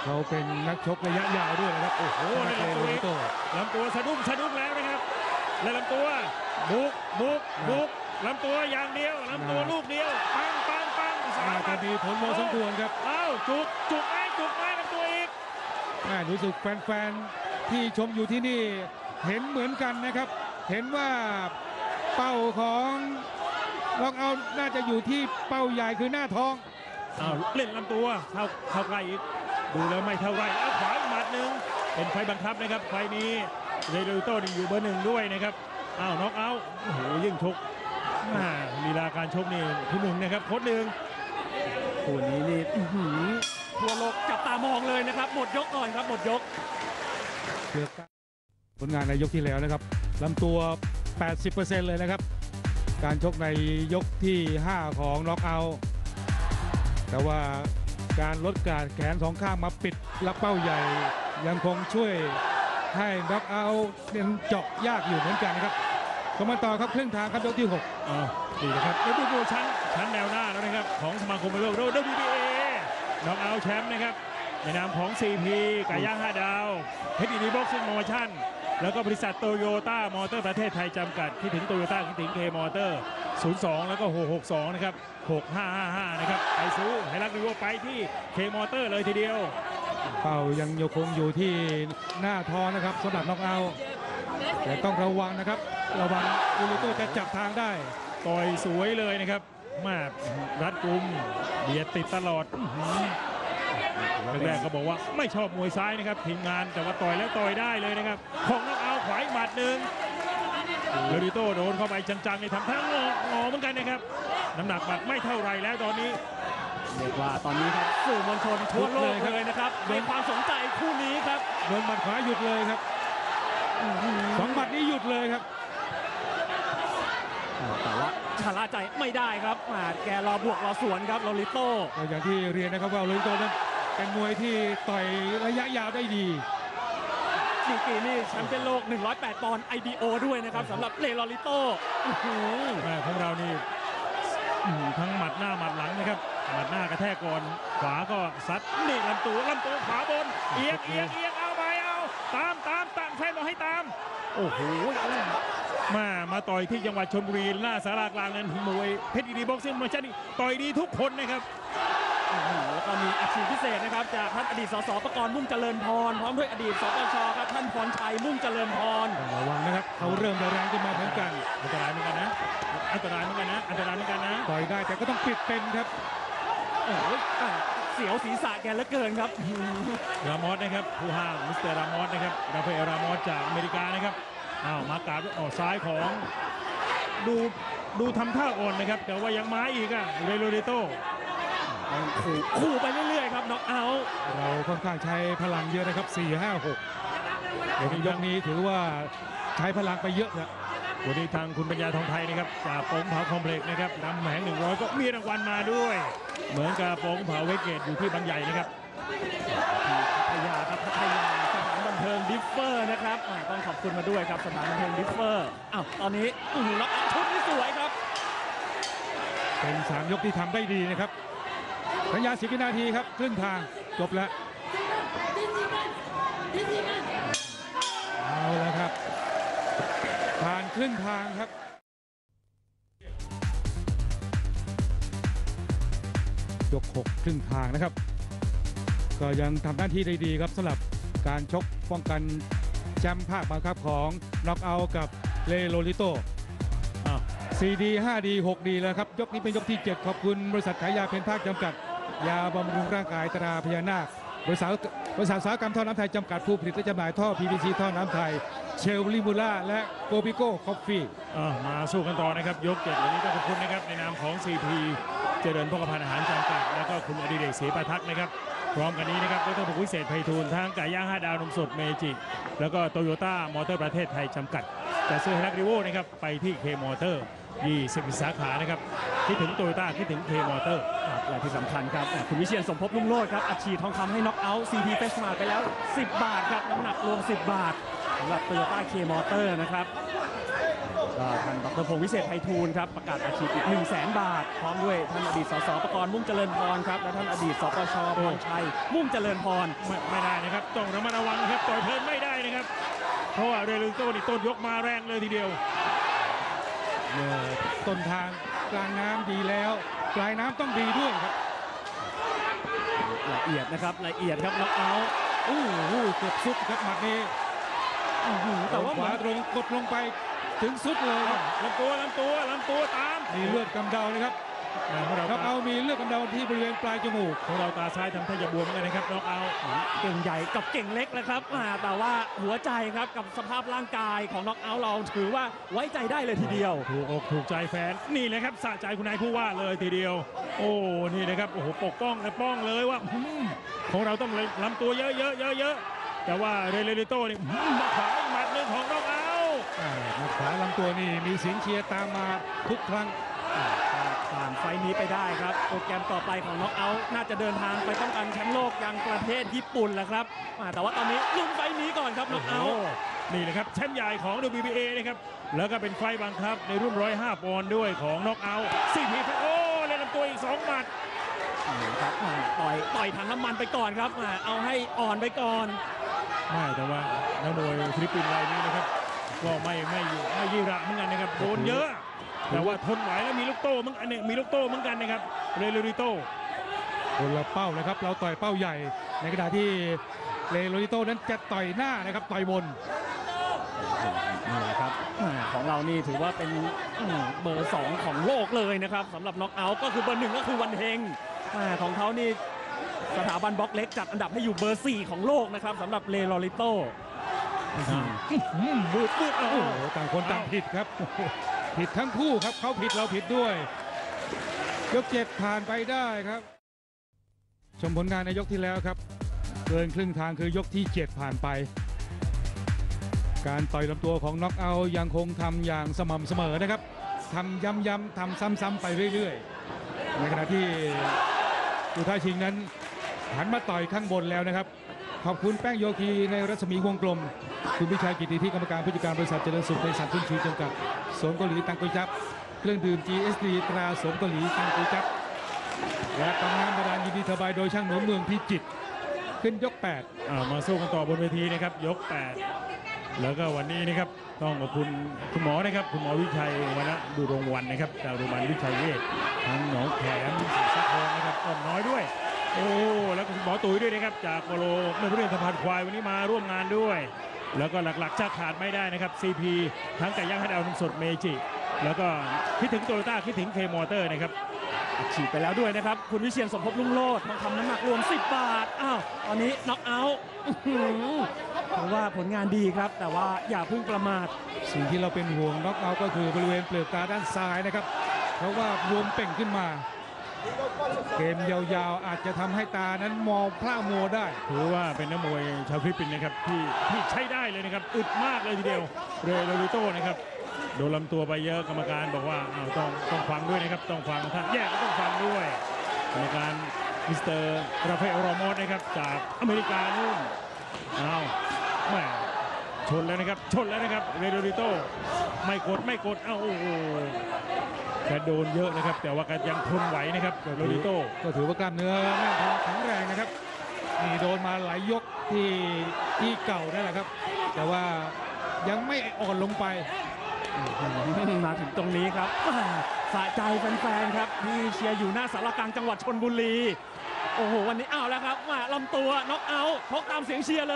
A: เขาเป็นนักชกระยะยาวด้วยนะครับ โอ้โห
B: ใน
A: เล
B: ลำ
A: โร
B: ตัว
A: ลิโต
B: ลำตัวสะดุ้งสะดุ้งแล้วนะครับและลำตัวบุกบุกบุกลำตัวอย่างเดียวลำตัวลูกเดียวปังปังปังสา
A: น่าม จะมีผลพอสมควรครับ
B: เอ้าจุกจุกไอ้จุกไอ้ลำตัวอีก
A: แม่รู้สึกแฟนๆที่ชมอยู่ที่นี่เห็นเหมือนกันนะครับ เห็นว่าเป้าของล็อกเอาท์น่าจะอยู่ที่เป้าใหญ่คือหน้าท้อง
B: อ้าวเล่นลำตัวเข้าเข้าใกล้อีกดูแล้วไม่เท่าไรแล้วขวาอีกหมัดหนึ่งเป็นไฟบังคับนะครับไฟนี้เรโรลิโต้นี่อยู่เบอร์หนึ่งด้วยนะครับอ้าวน็อกเอาท์โอ้โหยิ่งชกอ่าลีลาการชกนี่ที่หนึ่งนะครับโค้ชหนึ่ง
C: คู่นี้นี่อื้อหือทั่วโลกจับตามองเลยนะครับ หมดยกก่อนครับ หมดยก
A: เลือกผลงานในยกที่แล้วนะครับลำตัว แปดสิบเปอร์เซ็นต์ เลยนะครับ การชกในยกที่ ห้า ของน็อกเอาท์แต่ว่าการลดการแขนสองข้างมาปิดรับเป้าใหญ่ ยังคงช่วยให้น็อกเอาท์เป็นเจาะยากอยู่เหมือนกันนะครับชมกันต่อครับครึ่งทางครับยกที่ หก
B: อ่าดีนะครับแล้วดูดูชั้นชั้นแนวหน้าแล้วนะครับของสมาคมมวยโลก ดับเบิลยู บี เอ น็อกเอาท์แชมป์นะครับในนามของ ซี พี ไก่ย่างห้าดาวเพชรดีบ็อกซิ่งโปรโมชั่นแล้วก็บริษัทโตโยต้ามอเตอร์ประเทศไทยจำกัดคิดถึงโตโยต้าคิดถึงเคมอเตอร์ศูนย์สองแล้วก็หกหกสองนะครับหกห้าห้าห้านะครับไปซื้อให้รักดีว่าไปที่เคมอเตอร์เลยทีเดียว
A: เป้ายังยังคงอยู่ที่หน้าท้องนะครับสำหรับน็อกเอาท์แต่ต้องระวังนะครับระวังอูริโตจะจับทางได้
B: ต่อยสวยเลยนะครับมารัดกุมเบียดติดตลอดอื้อหือแรกๆก็บอกว่าไม่ชอบมวยซ้ายนะครับทีมงานแต่ว่าต่อยแล้วต่อยได้เลยนะครับของน็อกเอาท์ขวาอีกหมัดหนึ่งเรดิโต้โดนเข้าไปจังๆในทำท่างองอเหมือนกันนะครับน้ำหนักหมัดไม่เท่าไรแล้วตอนนี้
C: เรียกว่าตอนนี้ครับสื่อมวลชนทั่วโลกเลยนะครับมีความสนใจคู่นี้ครับ
A: โดนหมัดขวาหยุดเลยครับสองหมัดนี้หยุดเลยครับ
C: แต่ว่าชะล่าใจไม่ได้ครับอ่าแกรอบวกรอสวนครับโรลิโต้
A: ก็อย่างที่เรียนนะครับว่าโรลิโตนั้นเป็นมวยที่ต่อยระยะยาวได้ดี
C: ดีกรีนี่แชมป์เปี้ยนโลกหนึ่งร้อยแปดปอนด์ ไอ บี โอ ด้วยนะครับสำหรับเลโรลิโต้อื้อหือ
B: แม่ของเรานี่อื้อหือทั้งหมัดหน้าหมัดหลังนะครับหมัดหน้ากระแทกก่อนขวาก็ซัดนี่ลำตัวลำตัวขวาบนเอียงเอียงเอียงเอาไปเอาตามตามตามใครบอกให้ตามโอ้โหมามาต่อยที่จังหวัดชลบุรีหน้าสารากลางนั้นมวยเพชรดีบ็อกซิ่งมาชนี่ต่อยดีทุกคนนะครับ
C: อื้อหือแล้วก็มีอัดฉีดพิเศษนะครับจากท่านอดีตสสประกรณ์มุ่งเจริญพรพร้อมด้วยอดีตสปชครับท่านพรชัยมุ่งเจริญพร
A: ต้องระวังนะครับเขาเริ่มจะแรงขึ้นมาเหมือนกัน
B: อันตรายเหมือนกันนะอันตรายเหมือนกันนะอันตรายเหมือนกันนะ
A: ต่อยได้แต่ก็ต้องปิดเป็นครับ
C: โอ้โหอ่ะเสียวศีรษะแกเหลือเกินครับ
B: รามอสนะครับผู้ห้ามมิสเตอร์รามอสนะครับราฟาเอลรามอสจากอเมริกานะครับอ้าวมากราบออกซ้ายของดูดูทำท่าอ่อนนะครับแต่ว่ายังมาอีกอะเรโรลิโต้
C: ขู่ขู่ไปเรื่อยๆครับน็อกเอาท์
A: เราค่อนข้างใช้พลังเยอะนะครับ สี่ ห้า หกเดี๋ยวในยกนี้ถือว่าใช้พลังไปเยอะครับ
B: วันนี้ทางคุณปัญญาทองไทยนะครับจากปงเผาคอมเพล็กซ์นะครับนำแหงหนึ่งร้อยก็มีรางวัลมาด้วย เหมือนกับปงเผาเวกเกตอยู่ที่บางใหญ่นะครับ
C: พัทยาครับพัทยาสถานบันเทิงดิฟเฟอร์นะครับอ่าต้องขอบคุณมาด้วยครับสถานบันเทิงดิฟเฟอร์อ้าวตอนนี้อื้อหือน็อกเอาท์ชุดนี้สวยครับ
A: เป็นสามยกที่ทำได้ดีนะครับสัญญาสิบวินาทีครับครึ่งทางจบแล้วเอาแล้วครับผ่านครึ่งทางครับยกหกครึ่งทางนะครับก็ยังทำหน้าที่ได้ดีครับสำหรับการชกป้องกันแชมป์ภาคบังคับของน็อกเอาท์กับเลโรลิโต
B: อ้าว
A: สี่ดี ห้าดี หกดีแล้วครับยกนี้เป็นยกที่เจ็ดขอบคุณบริษัทขายยาเพนภาคจำกัดยาบำรุงร่างกายตราพญานาคบริษัทบริษัทอุตสาหกรรมท่อน้ำไทยจำกัดผู้ผลิตและจำหน่ายท่อ พี วี ซี ท่อน้ำไทยเชลลิมูล่าและโกบิโก้คอฟฟี่
B: อ่ะมาสู้กันต่อนะครับยกเจ็ดวันนี้ต้องขอบคุณนะครับในนามของ ซี พี เจริญพกพันธ์อาหารจำกัดแล้วก็คุณอดิเรกศรีประทักษ์นะครับพร้อมกันนี้นะครับดรภูวิเศษไพฑูรย์ทางไก่ย่างห้าดาวนมสดเมจิแล้วก็โตโยต้ามอเตอร์ประเทศไทยจำกัดแต่ซื้อให้รักริโวนะครับไปที่เคมอเตอร์ยี่สิบสาขานะครับคิดถึงโตโยต้าคิดถึงเคมอเตอร์
C: ครับและที่สำคัญครับคุณวิเชียรสมภพลุ่งโลดครับอัดฉีดทองคำให้น็อกเอาท์ ซี พี เฟสมาไปแล้ว สิบ บาทครับน้ำหนักรวม สิบ บาทสำหรับโตโยต้าเคมอเตอร์นะครับก็ท่านดรพงศ์วิเศษไพฑูรย์ครับประกาศอาชีพอีกหนึ่งแสนบาท พร้อมด้วยท่านอดีตสสประกรณ์มุ่งเจริญพรครับและท่านอดีตสปชพรชัยมุ่งเจริญพร
B: ไม่ไม่ได้นะครับต้องระมัดระวังนะครับต่อยเพลินไม่ได้นะครับเพราะว่าเรลิโต้นี่ต้นยกมาแรงเลยทีเดียว
A: เมื่อต้นทางกลางน้ำดีแล้วปลายน้ำต้องดีด้วยครับ
C: ละเอียดนะครับละเอียดครับน็อกเอาท์
A: โอ้โหเกือบสุดครับหมัดนี้
C: อื้อหือแต่ว่า
A: ข
C: เหมื
A: วา
C: อน
A: ตรงกดลงไปถึงสุดเลยครับ
B: ลำตัวลำตัวลำตัวตาม
A: มีเลือดกำเดานะครับ
B: ของเรา
A: ครับเอามีเลือดกำเดาที่บริเวณปลายจมูก
B: ของเราตาซ้ายทำท่าจะบวมเหมือนกันนะครับน็อกเอาท์
C: เก่งใหญ่กับเก่งเล็กแล้วครับอ่าแต่ว่าหัวใจครับกับสภาพร่างกายของน็อกเอาท์เราถือว่าไว้ใจได้เลยทีเดียว
B: ถูกอกถูกใจแฟนนี่เลยครับสะใจคุณนายผู้ว่าเลยทีเดียว โอ้นี่นะครับโอ้โหปกป้องและป้องเลยว่าอืมของเราต้องลำตัวเยอะเยอะเยอะเยอะแต่ว่าเรเลลิโต้นี่อืมมาขวาอีกหมัดหนึ่งของน็อกเอาท์
A: อ่าหมัดขวาลำตัวนี่มีเสียงเชียร์ตามมาทุกครั้ง
C: ผ่านไฟล์นี้ไปได้ครับโปรแกรมต่อไปของน็อกเอาท์น่าจะเดินทางไปป้องกันแชมป์โลกยังประเทศญี่ปุ่นแหละครับอ่าแต่ว่าตอนนี้ลุ้นไฟล์นี้ก่อนครับน็อกเอาท์
B: นี่นะครับแชมป์ใหญ่ของ ดับเบิลยู บี เอ นะครับแล้วก็เป็นไฟล์บังคับในรุ่นหนึ่งร้อยห้าปอนด์ด้วยของน็อกเอาท์ซีพีโอ้เล่นลำตัวอีกสองหมัด
C: ครับอ่าต่อยต่อยถังน้ำมันไปก่อนครับอ่าเอาให้อ่อนไปก่อน
B: ไม่แต่ว่านักมวยฟิลิปปินส์รายนี้นะครับก็ไม่ไม่ไม่ยี่ระเหมือนกันนะครับโดนเยอะ แต่ว่าทนไหวแล้วมีลูกโต้มึงอันนี้มีลูกโต้เหมือนกันนะครับเรเลริโต้
A: คนละเป้าเลยครับเราต่อยเป้าใหญ่ ในขณะที่เลโรนิโต้นั้นจะต่อยหน้านะครับต่อยบน
C: นี่แหละครับอ่าของเรานี่ถือว่าเป็นอืมเบอร์สองของโลกเลยนะครับสำหรับน็อกเอาท์ก็คือเบอร์หนึ่งก็คือวันเฮงอ่าของเขานี่สถาบันบล็อกเล็กจัดอันดับให้อยู่เบอร์สี่ของโลกนะครับสำหรับเลโรลิโต้
B: บูดบูดโอ้
A: โอ้
B: โห
A: โหต่างคนต่างผิดครับโอ้โหผิดทั้งคู่ครับเขาผิดเราผิดด้วย ยกเจ็ดผ่านไปได้ครับ ชมผลงานในยกที่แล้วครับ เกินครึ่งทางคือยกที่เจ็ดผ่านไป การต่อยลำตัวของน็อกเอาท์ยังคงทำอย่างสม่ำเสมอนะครับทำย้ำๆทำซ้ำๆไปเรื่อยๆ ในขณะที่ผู้ท้าชิงนั้นหันมาต่อยข้างบนแล้วนะครับ ขอบคุณแป้งโยคีในรัศมีวงกลม คุณพิชัยกิติที่กรรมการผู้จัดการบริษัทเจริญสุขในสัตว์ทุนชีจำกัดสวนเกาหลีตังกุยจับเครื่องดื่ม จี เอส ดี ตราสวนเกาหลีตังกุยจับและปั๊มน้ำบาดาลยินดีเทอร์ไบโดยช่างหนุนเมืองพิจิตรขึ้นยกแปด
B: อ่ามาสู้กันต่อบนเวทีนะครับยกแปดแล้วก็วันนี้นะครับต้องขอบคุณคุณหมอนะครับคุณหมอวิชัยวรรณดุรงค์วันนะครับจากโรงพยาบาลวิชัยเวชทั้งหนองแขมศรีสะเกษนะครับอ้อมน้อยด้วยโอ้แล้วก็คุณหมอตุ๋ยด้วยนะครับจากโปโลเมื่อเรื่องสะพานควายวันนี้มาร่วมงานด้วย แล้วก็หลักๆจะขาดไม่ได้นะครับ ซี พี ทั้งไก่ย่างให้ดาวนมสดเมจิแล้วก็คิดถึงโตโยต้าคิดถึงเคมอเตอร์นะครับ
C: ฉีดไปแล้วด้วยนะครับคุณวิเชียรสมภพลุ่งโลดทองคำน้ำหนักรวมสิบบาทอ้าวตอนนี้น็อกเอาท์อื้อหือถือว่าผลงานดีครับ แต่ว่าอย่าเพิ่งประมาท
A: สิ่งที่เราเป็นห่วงน็อกเอาท์ก็คือบริเวณเปลือกตาด้านซ้ายนะครับ เพราะว่าบวมเป่งขึ้นมา เกมยาวๆอาจจะทำให้ตานั้นมองพร่ามัวได้
B: ถือว่าเป็นนักมวยชาวฟิลิปปินส์นะครับที่ที่ใช้ได้เลยนะครับอึดมากเลยทีเดียวเรโรลิโต้นะครับโดนลำตัวไปเยอะกรรมการบอกว่าอ้าวต้องต้องฟังด้วยนะครับต้องฟังท่านแยกก็ต้องฟังด้วยกรรมการมิสเตอร์ราฟาเอลโรมอสนะครับจากอเมริกานู่นอ้าวแม่ชนแล้วนะครับชนแล้วนะครับเรโรลิโต้ไม่กดไม่กดอ้าวโอ้โหแกโดนเยอะนะครับแต่ว่าแกยังทนไหวนะครับเรโรลิโต้
A: ก็ถือว่ากล้ามเนื้อแน่นท้องแข็งแรงนะครับนี่โดนมาหลายยกที่ที่เก่านั่นแหละครับ แต่ว่ายังไม่อ่อนลงไป
C: มาถึงตรงนี้ครับอ่าสะใจแฟนๆครับที่เชียร์อยู่หน้าสารกลางจังหวัดชลบุรีโอ้โหวันนี้อ้าวแล้วครับมาลำตัวน็อกเอาท์พกตามเสียงเชียร์เลย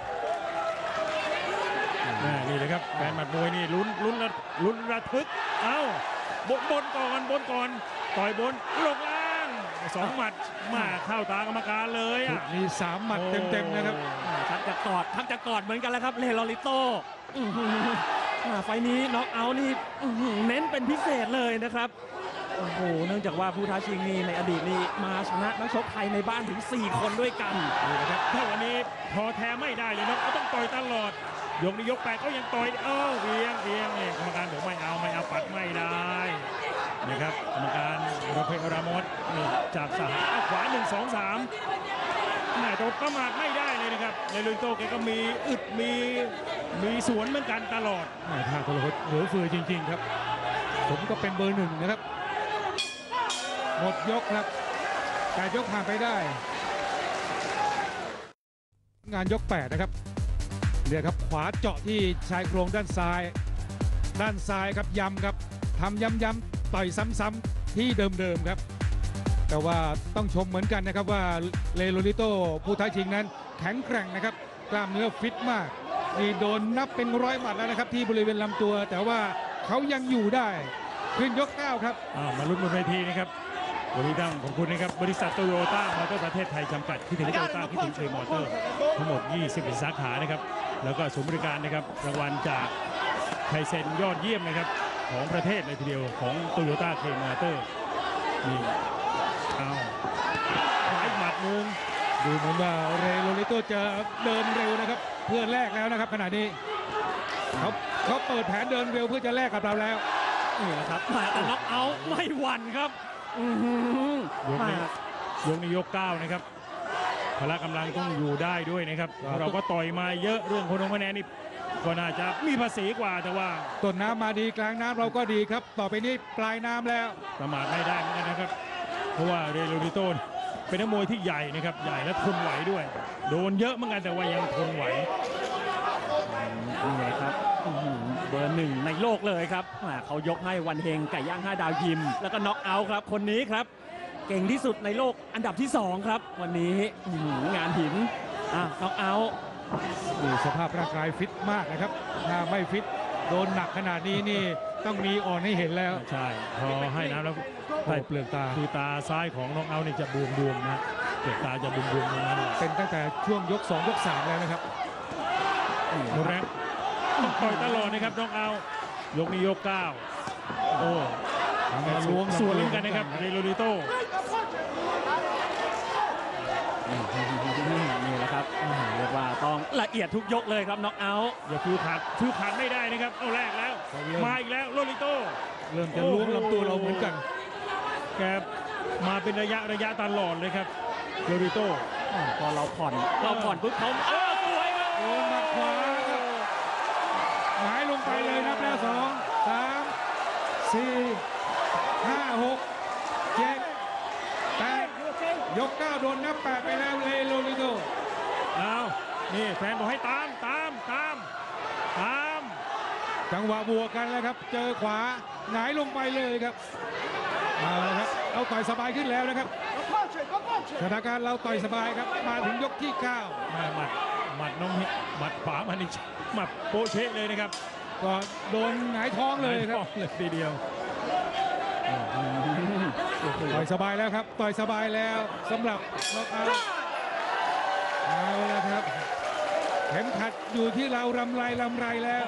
B: อ่านี่เลยครับแฟนหมัดมวยนี่ลุ้นลุ้นระลุ้นระทึกเอ้าบนบนก่อนบนก่อนต่อยบนลงล่างสองหมัดมาเข้าตากรรมการเลยอ่ะ
A: มีสามหมัดเต็มๆนะครับ
C: อ่าทักจะกอดทักจะกอดเหมือนกันแล้วครับเลโรลิโต้อื้อหืออ่าไฟล์นี้น็อกเอาท์นี่อื้อหือเน้นเป็นพิเศษเลยนะครับโอ้โหเนื่องจากว่าผู้ท้าชิงนี่ในอดีตนี่มาชนะนักชกไทยในบ้านถึงสี่คนด้วยกัน
B: นี่นะครับถ้าวันนี้พอแท้ไม่ได้เลยนะก็ต้องต่อยตลอดยกนี้ยกแปดก็ยังต่อยเอ้าเอียงเอียงนี่กรรมการบอกไม่เอาไม่เอาปัดไม่ได้นะครับกรรมการราฟาเอลรามอสนี่จากสหรัฐเอาขวาหนึ่งสองสามแม่โดนประมาทไม่ได้เลยนะครับในลุยโตแกก็มีอึดมีมีสวนเหมือนกันตลอด
A: แม่ท่าทรหดเหลือเฟือจริงๆครับผมก็เป็นเบอร์หนึ่งนะครับหมดยกครับแปดยกผ่านไปได้ งานยกแปดนะครับเดี๋ยวครับขวาเจาะที่ชายโครงด้านซ้าย ด้านซ้ายครับย้ำครับทำย้ำๆต่อยซ้ำๆที่เดิมๆครับ แต่ว่าต้องชมเหมือนกันนะครับว่าเลโรลิโตผู้ท้าชิงนั้นแข็งแกร่งนะครับกล้ามเนื้อฟิตมากนี่โดนนับเป็นร้อยหมัดแล้วนะครับที่บริเวณลำตัว แต่ว่าเขายังอยู่ได้ขึ้นยกเก้าครับ
B: อ่ามาลุ้นบนเวทีนะครับวันนี้ต้องขอบคุณนะครับบริษัทโตโยต้ามอเตอร์ประเทศไทยจำกัดคิดถึงโตโยต้าคิดถึงเคมอเตอร์ทั้งหมดยี่สิบสาขานะครับแล้วก็ศูนย์บริการนะครับรางวัลจากไทยเซ็นยอดเยี่ยมนะครับของประเทศเลยทีเดียวของโตโยต้าเคมอเตอร์นี่เอาขวาอีกหมัดหนึง
A: ดูเหมือนว่าเรโรลิโตจะเดินเร็วนะครับเพื่อแลกแล้วนะครับขณะนี้เขาเขาเปิดแผนเดินเร็วเพื่อจะแลกกับเราแล้ว
C: นี่แหละครับมาแต่น็อกเอาท์ไม่หวั่นครับอื้อหือย
B: กนี้ยกนี้ยกเก้านะครับพละกำลังต้องอยู่ได้ด้วยนะครับ
A: ครับ
B: เราก็ต่อยมาเยอะเรื่องคนลงคะแนนนี่ก็น่าจะมีภาษีกว่าแต่ว่า
A: ต้นน้ำมาดีกลางน้ำเราก็ดีครับ ต่อไปนี้ปลายน้ำแล้ว
B: ประมาทไม่ได้เหมือนกันนะครับ เพราะว่าเรโรลิโตนเป็นนักมวยที่ใหญ่นะครับใหญ่และทนไหวด้วย โดนเยอะเหมือนกันแต่ว่ายังทนไหว
C: นี่เลยครับอื้อหือเบอร์หนึ่งในโลกเลยครับอ่าเขายกให้วันเฮงไก่ย่างห้าดาวยิม แล้วก็น็อกเอาท์ครับคนนี้ครับ เก่งที่สุดในโลกอันดับที่สองครับวันนี้อื้อหืองานหินอ่ะน็อกเอาท์
A: ดูสภาพร่างกายฟิตมากนะครับถ้าไม่ฟิตโดนหนักขนาดนี้นี่ต้องมีอ่อนให้เห็นแล้ว
B: ใช่พอให้น้ำแล้ว
A: โอ้เปลือกตา
B: คือตาซ้ายของน้องเอาเนี่ยจะบวมบวมๆนะเปลือกตาจะบวมบวมๆตรงนั้น
A: เป็นตั้งแต่ช่วงยกสองยกสามแล้วนะครับ
B: หมดแรงต้องต่อยตลอดนะครับน้องเอายกนี้ยกเก้าโอ้
A: ล้วง
B: ส่วนเหมือนกันนะครับเรโรลิโต
C: นี่แหละครับอื้อหือเรียกว่าต้องละเอียดทุกยกเลยครับน็อกเอาท์
B: อย่าฟิวขาดฟิวขาดไม่ได้นะครับเอาแรกแล้ว มาอีกแล้วโรลิโต
A: เริ่มจะล้วงลำตัวเราเหมือนกัน
B: แกมาเป็นระยะระยะตลอดเลยครับโรลิโต
C: อ่าพอเราผ่อนเราผ่อนปุ๊บเขาเออสวยครับ
A: โดนหมัดขวาครับหงายลงไปเลยนับแล้วสองสามสี่ห้าหกเจ็ดแปดยกเก้าโดนนับแปดไปแล้วเลโรลิโต
B: เอานี่แฟนบอกให้ตามตามตามตาม
A: จังหวะบวกกันแล้วครับ เจอขวาหงายลงไปเลยครับเอาละครับเอาต่อยสบายขึ้นแล้วนะครับสถานการณ์เราต่อยสบายครับมาถึงยกที่เก้า
B: มาหมัดหมัดน้องฮิหมัดขวามันนี่หมัดโปะเชะเลยนะครับ
A: ก็โดนหงายท้องเลยครับ
B: เลยทีเดียว
A: ต่อยสบายแล้วครับต่อยสบายแล้วสำหรับน็อกเอาท์เอาละครับเข็มขัดอยู่ที่เรารำไรรำไรแล้ว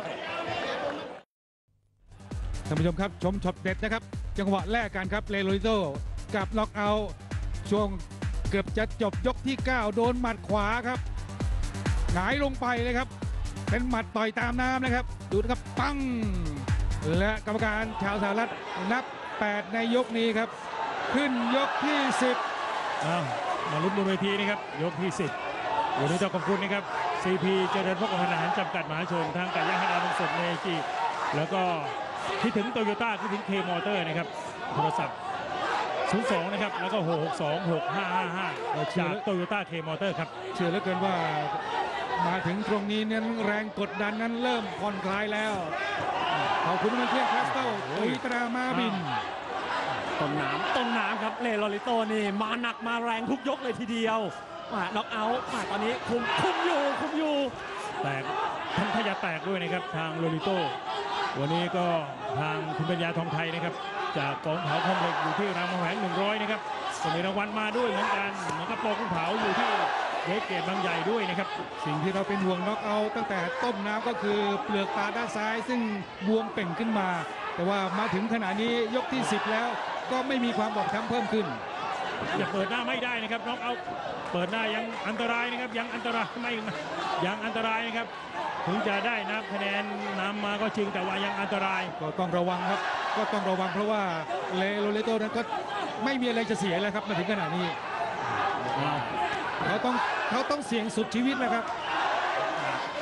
A: ท่านผู้ชมครับชมช็อตเด็ดนะครับ จังหวะแรกกันครับเลโรลิโตกับน็อกเอาท์ช่วงเกือบจะจบยกที่เก้าโดนหมัดขวาครับหงายลงไปเลยครับ เป็นหมัดต่อยตามน้ำนะครับดูนะครับปังและกรรมการชาวสหรัฐนับแปดในยกนี้ครับ ขึ้นยกที่สิบ
B: อ้าวมาลุ้นบนเวทีนะครับยกที่สิบวันนี้ต้องขอบคุณนะครับ ซี พี เจริญพกพันอาหารจำกัดมหาชนทางไก่ย่างฮาดาวนมสดเมจิแล้วก็คิดถึงโตโยต้าคิดถึงเคมอเตอร์นะครับโทรศัพท์ศูนย์สองนะครับแล้วก็หกหกสองหกห้าห้าห้าจากโตโยต้าเคมอเตอร์ครับ
A: เชื่อเหลือเกินว่ามาถึงตรงนี้นั้นแรงกดดันนั้นเริ่มผ่อนคลายแล้วขอบคุณมันเทียบคลาสโต้ตุยตรามาบิน
C: ต้นน้ำต้นน้ำครับเลโรลิโตนี่มาหนักมาแรงทุกยกเลยทีเดียวอ่าน็อกเอาท์อ่าตอนนี้คุมคุมอยู่คุมอยู่
B: แตกทำขยะแตกด้วยนะครับทางโรลิโตวันนี้ก็ทางคุณปัญญาทองไทยนะครับจากกองเผาคอมเพล็กซ์อยู่ที่รามคำแหงหนึ่งร้อยนะครับก็มีรางวัลมาด้วยเหมือนกันเหมือนกับโปรกุ้งเผาอยู่ที่เวทเกตบางใหญ่ด้วยนะครับ
A: สิ่งที่เราเป็นห่วงน็อกเอาท์ตั้งแต่ต้มน้ำก็คือเปลือกตาด้านซ้าย ซึ่งบวมเป่งขึ้นมา แต่ว่ามาถึงขณะนี้ยกที่สิบแล้วก็ไม่มีความบอบช้ำเพิ่มขึ้น
B: อย่าเปิดหน้าไม่ได้นะครับน้องเอาเปิดหน้ายังอันตรายนะครับยังอันตรายไม่ยังอันตรายนะครับถึงจะได้นับคะแนนนำมาก็จริงแต่ว่ายังอันตราย
A: ก็ต้องระวังครับก็ต้องระวังเพราะว่าเลโรเลโตนั้นก็ไม่มีอะไรจะเสียแล้วครับมาถึงขณะนี้เขาต้องเขาต้องเสี่ยงสุดชีวิตแล้วครับ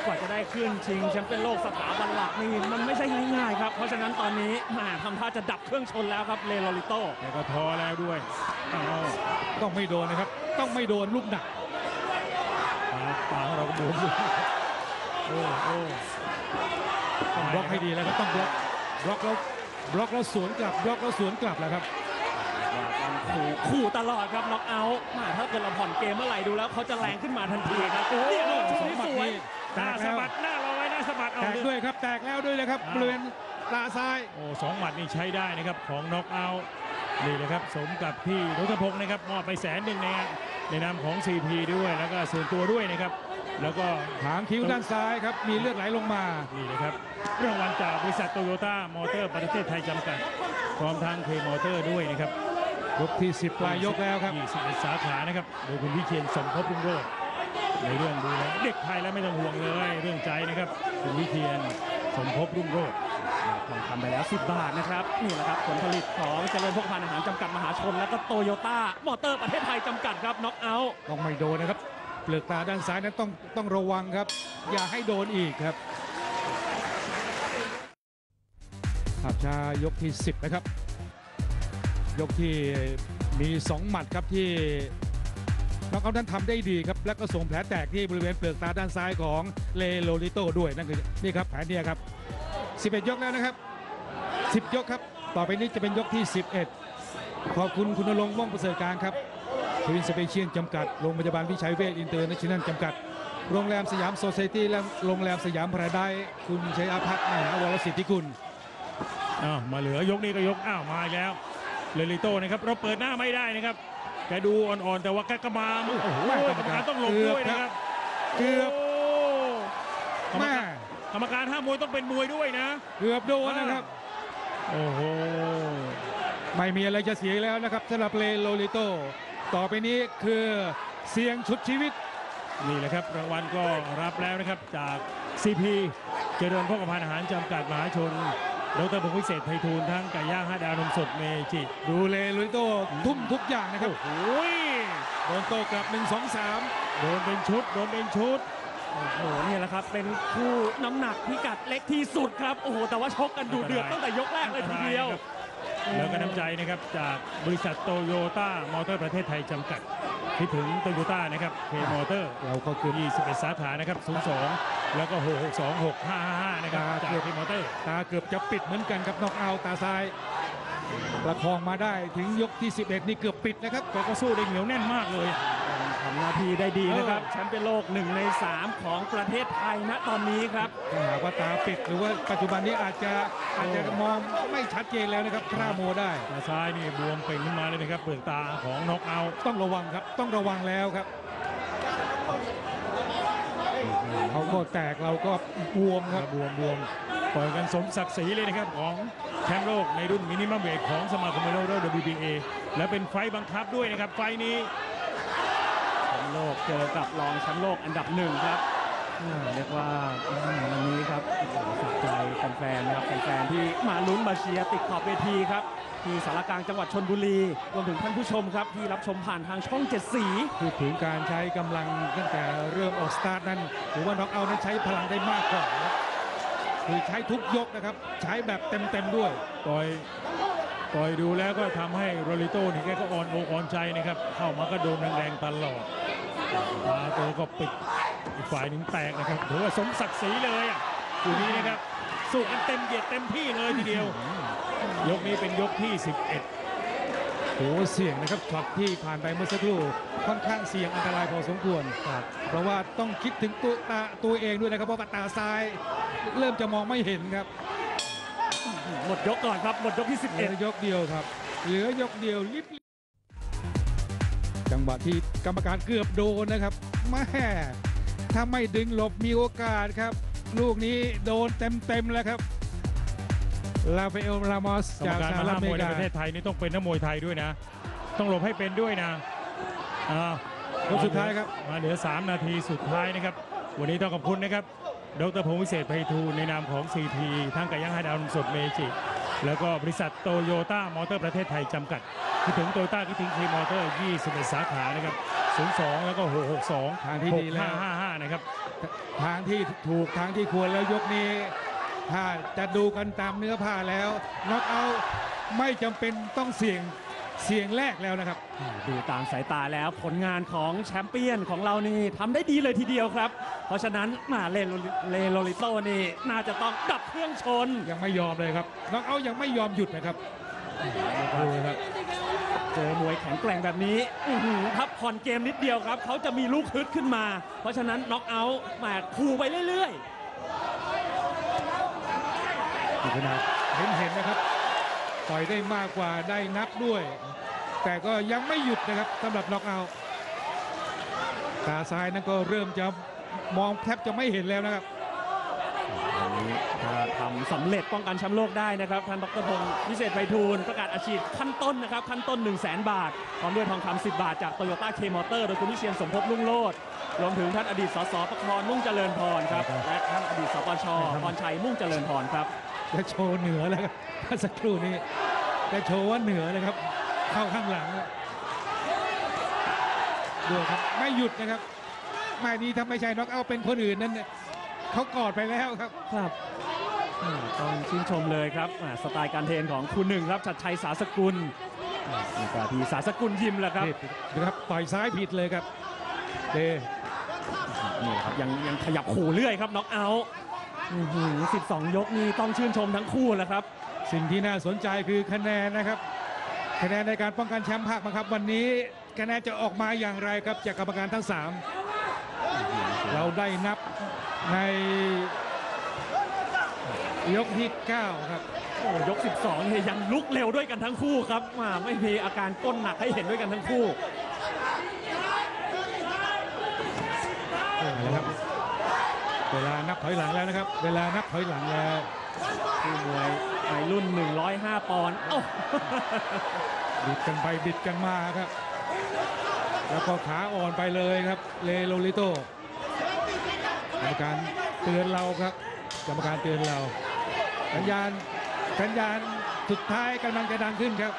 C: กว่าจะได้ขึ้นชิงแชมป์เป็นโลกสถาบันหลักนี่มันไม่ใช่ง่ายๆครับเพราะฉะนั้นตอนนี้แหมทำท่าจะดับเครื่องชนแล้วครับเลโรลิโต
B: แต่ก็ท้อแล้วด้วยอ้าว
A: ต้องไม่โดนนะครับ ต้องไม่โดนลูกหนัก
B: ปาปาเราโดนอยู่โอ้โอ้
A: ต้องบล็อกให้ดีแล้วครับต้องบล็อกบล็อกแล้วบล็อกแล้วสวนกลับบล็อกแล้วสวนกลับแหละครับ
C: ขู่ขู่ตลอดครับน็อกเอาท์มาถ้าเกิดเราผ่อนเกมเมื่อไหร่ดูแล้วเขาจะแรงขึ้นมาทันทีครับโอ้ยลูกชูที่สวย
B: หน้าสะบัดหน้าลอยหน้าสะบัดเอา
A: แตกด้วยครับแตกแล้วด้วยนะครับบริเวณตาซ้าย
B: โอ้สองหมัดนี่ใช้ได้นะครับของน็อกเอาท์นี่เลยครับสมกับที่รุทธพงศ์นะครับมอบไปแสนหนึ่งในในนามของ ซี พี ด้วยแล้วก็ส่วนตัวด้วยนะครับแล้วก็
A: หางคิ้วด้านซ้ายครับมีเลือดไหลลงมา
B: นี่นะครับรางวัลจากบริษัทโตโยต้ามอเตอร์ประเทศไทยจำกัดพร้อมทางเคมอเตอร์ด้วยนะครับ
A: ยกที่สิบปลายยกแล้วครับ
B: ยี่สิบเอ็ดสาขานะครับโดยคุณวิเชียนสมภพรุ่งโรจน์ในเรื่องดูแลเด็กไทยแล้วไม่ต้องห่วงเลยเรื่องใจนะครับคุณวิเชียนสมภพรุ่งโรจน์
C: ทองคำไปแล้วสิบบาทนะครับนี่แหละครับผลผลิตของเจริญพกพาอาหารจำกัดมหาชน และก็โตโยต้ามอเตอร์ประเทศไทยจำกัดครับน็อกเอาท์
A: ต้องไม่โดนนะครับเปลือกตาด้านซ้ายนั้นต้องต้องระวังครับ อย่าให้โดนอีกครับภาพช้ายกที่สิบนะครับยกที่มีสองหมัดครับที่น็อกเอาท์นั้นทำได้ดีครับและก็ส่งแผลแตกที่บริเวณเปลือกตาด้านซ้ายของเลโรลิโตด้วยนั่นคือนี่ครับแผลเนี่ยครับสิบเอ็ดยกแล้วนะครับสิบยกครับต่อไปนี้จะเป็นยกที่สิบเอ็ดขอบคุณคุณณรงค์ม่วงประเสริฐการครับทวินสเปเชียลจำกัดโรงพยาบาลวิชัยเวชอินเตอร์เนชั่นแนลจำกัดโรงแรมสยามโซเซตี้และโรงแรมสยามพาราไดซ์คุณชัยอาภัทรมหาวรสิทธิกุล
B: อ้าวมาเหลือยกนี้ก็ยกอ้าวมาอีกแล้วเลลิโต้นะครับเราเปิดหน้าไม่ได้นะครับแกดูอ่อนๆแต่ว่าแกก็มาโอ้โหกรรมการต้องหลบด้วยนะครับ
A: เกือบ
B: โอ้กรรม
A: แม่
B: การกรรมการห้ามมวยต้องเป็นมวยด้วยนะ
A: เกือบโดนนะครับ
B: โอ้โห
A: ไม่มีอะไรจะเสียแล้วนะครับสำหรับเลโรลิโตต่อไปนี้คือเสี่ยงชุดชีวิต
B: นี่แหละครับรางวัลก็รับแล้วนะครับจาก ซี พี เจริญพกพาอาหารจำกัดมหาชนดรพงศ์วิเศษไพฑูรย์ทั้งไก่ย่างห้าดาวนมสดเมจิ
A: ดูเลโรลิโตทุ่มทุกอย่างนะครับ
B: โอ้ย
A: โดนโตกลับหนึ่ง สอง สาม
B: โดนเป็นชุดโดนเป็นชุด
C: โอ้โหนี่แหละครับเป็นคู่น้ำหนักพิกัดเล็กที่สุดครับโอ้โหแต่ว่าชกกันดูเดือดตั้งแต่ยกแรกเลยทีเดียว
B: แล้วก็น้ำใจนะครับจากบริษัทโตโยต้ามอเตอร์ประเทศไทยจำกัดคิดถึงโตโยต้านะครับเคมอเตอร์
A: เราก็คือ
B: ยี่สิบเอ็ดสาขานะครับศูนย์สองแล้วก็หกหกสองหกห้าห้านะครับจากเคมอเตอร์
A: ตาเกือบจะปิดเหมือนกันครับน็อกเอาท์ตาซ้ายประคองมาได้ถึงยกที่สิบเอ็ดนี่เกือบปิดนะครับ
B: แต่ก็สู้ได้เหนียวแน่นมากเลย
C: ทำหน้าที่ได้ดีนะครับ
A: เออ
C: แชมป์เป็นโลกหนึ่งในสามของประเทศไทยณตอนนี้ครับ
A: ถ้าหากว่าตาปิดหรือว่าปัจจุบันนี้อาจจะอาจจะมองไม่ชัดเจนแล้วนะครับพร่าโมได้
B: ตาซ้ายนี่บวมเป่งขึ้นมาเลยนะครับเปลือกตาของน็อกเอาท์
A: ต้องระวังครับต้องระวังแล้วครับเขาก็แตกเราก็บวมครับ
B: บวมบวมปล่อยกันสมศักดิ์ศรีเลยนะครับของแชมป์โลกในรุ่นมินิมัมเวทของสมาคมมวยโลก ดับเบิลยู บี เอ และเป็นไฟต์บังคับด้วยนะครับไฟต์นี้
C: แชมป์โลกเจอกับรองแชมป์โลกอันดับหนึ่งครับอ่าเรียกว่าอืมวันนี้ครับโอ้โหสะใจแฟนๆนะครับแฟนๆที่มาลุ้นมาเชียร์ติดขอบเวทีครับที่สารกลางจังหวัดชลบุรีรวมถึงท่านผู้ชมครับที่รับชมผ่านทางช่องเจ็ดสี
A: พูดถึงการใช้กำลังตั้งแต่เริ่มออกสตาร์ทนั้นถือว่าน็อกเอาท์นั้นใช้พลังได้มากกว่านะครับคือใช้ทุกยกนะครับใช้แบบเต็มๆด้วย
B: ต่อยต่อยดูแล้วก็ทำให้โรลิโต้นี่แกก็อ่อนอกอ่อนใจนะครับเข้ามาก็โดนแรงๆตลอดตาโตก็ปิดอีกฝ่ายหนึ่งแตกนะครับถือว่าสมศักดิ์ศรีเลยอ่ะคู่นี้นะครับสู้กันเต็มเหยียดเต็มที่เลยทีเดียว ยกนี้เป็นยกที่สิบเอ็ด
A: โหเสี่ยงนะครับช็อตที่ผ่านไปเมื่อสักครู่ค่อนข้างเสี่ยงอันตรายพอสมควรครับเพราะว่าต้องคิดถึงตัวตาตัวเองด้วยนะครับเพราะว่าตาซ้ายเริ่มจะมองไม่เห็นครับ
C: หมดยกก่อนครับหมดยกที่
A: เหลื
C: สิบเอ็ด
A: อยกเดียวครับเหลือยกเดียวลิบจังหวะที่กรรมการเกือบโดนนะครับแม่ถ้าไม่ดึงหลบมีโอกาสครับ ลูกนี้โดนเต็มๆแล้วครับลาเฟเอลรามอส
B: กรร
A: จาม ก
B: การ
A: สห
B: มา
A: รัฐ
B: ห้าม
A: อเม
B: มวย
A: ริ
B: ใน
A: กา
B: ประเทศไทยนี่ต้องเป็นนักมวยไทยด้วยนะ ต้องหลบให้เป็นด้วยนะอ้าวย
A: กสุดท้ายครับ
B: มาเหลือสามนาทีสุดท้ายนะครับวันนี้ต้องขอบคุณนะครับดรพงศ์วิเศษไพฑูรย์ในนามของ ซี พี ทั้งไก่ย่างห้าดาวนมสดเมจิแล้วก็บริษัทโตโยต้ามอเตอร์ประเทศไทยจำกัดคิดถึงโตโยต้าคิดถึงเคมอเตอร์ยี่สิบเอ็ดสาขานะครับศูนย์สองแล้วก็หกหกสอง
A: ทางที่
B: ห
A: ดี
B: ก
A: แล้
B: ห้าว ห้าห้านะครับ
A: ทางที่ถูกทางที่ควรแล้วยกนี้ถ้าจะดูกันตามเนื้อผ้าแล้วน็อกเอาท์ไม่จำเป็นต้องเสี่ยงเสี่ยงแรกแล้วนะครับ
C: ดูตามสายตาแล้วผลงานของแชมเปี้ยนของเรานี่ทำได้ดีเลยทีเดียวครับ เพราะฉะนั้นมาเลโลเลโลลิโตนี่น่าจะต้องดับเครื่องชน
A: ยังไม่ยอมเลยครับน็อกเอาท์ยังไม่ยอมหยุดนะครับดูครับ
C: เจอมวยแข็งแกร่งแบบนี้อื้อหือครับผ่อนเกมนิดเดียวครับเขาจะมีลูกฮึดขึ้นมา เพราะฉะนั้นน็อกเอาท์มาคู่ไปเรื่อย
A: ดูขนาดเห็นเห็นนะครับต่อยได้มากกว่าได้นับด้วย แต่ก็ยังไม่หยุดนะครับสำหรับน็อกเอาท์ตาซ้ายนั้นก็เริ่มจะมองแทบจะไม่เห็นแล้วนะครับ
C: ๆอันนี้ถ้าทำสำเร็จป้องกันแชมป์โลกได้นะครับท่านดรพงศ์วิเศษไพฑูรย์ประกาศอาชีพขั้นต้นนะครับขั้นต้น หนึ่งแสน บาทพร้อมด้วยทองคำสิบบาทจากโตโยต้าเคมอเตอร์โดยคุณวิเชียนสมภพลุ่งโลดรวมถึงท่านอดีตสสประครมุ่งเจริญพรครับและท่านอดีตสปชพรชัยมุ่งเจริญพรครับ
A: จะโชว์เหนือแล้วครับถ้าสักครู่นี้จะโชว์ว่าเหนือเลยครับเข้าข้างหลังแล้วดูครับไม่หยุดนะครับไม่นี้ถ้าไม่ใช่น็อกเอาท์เป็นคนอื่นนั้นเนี่ยเขากอดไปแล้วครับ
C: ครับอ่าต้องชื่นชมเลยครับอ่าสไตล์การเทรนของคุณหนึ่งครับชัดชัยสาสกุลอ่านี่ก็พี่สาสกุลยิมแหละครับ
A: นี่นะครับต่อยซ้ายผิดเลยครับเด
C: นี่แหละครับยังยังขยับขู่เรื่อยครับน็อกเอาท์สิบสองยกนี่ต้องชื่นชมทั้งคู่แหละครับ
A: สิ่งที่น่าสนใจคือคะแนนนะครับคะแนนในการป้องกันแชมป์ภาคบังคับวันนี้คะแนนจะออกมาอย่างไรครับจากกรรมการทั้งสามเราได้นับในยกที่เก้าครับ
C: โอ้ยกสิบสองนี่ยังลุกเร็วด้วยกันทั้งคู่ครับอ่าไม่มีอาการก้นหนักให้เห็นด้วยกันทั้งคู่
A: นะครับเวลานับถอยหลังแล้วนะครับเวลานับถอยหลังแล้ว
C: คู่มวยในรุ่นหนึ่งร้อยห้าปอนด์เอ้า
A: บิดกันไปบิดกันมาครับแล้วก็ขาอ่อนไปเลยครับเลโลลิโตกรรมการเตือนเราครับกรรมการเตือนเราสัญญาณสัญญาณสุดท้ายกำลังจะดังขึ้นครับ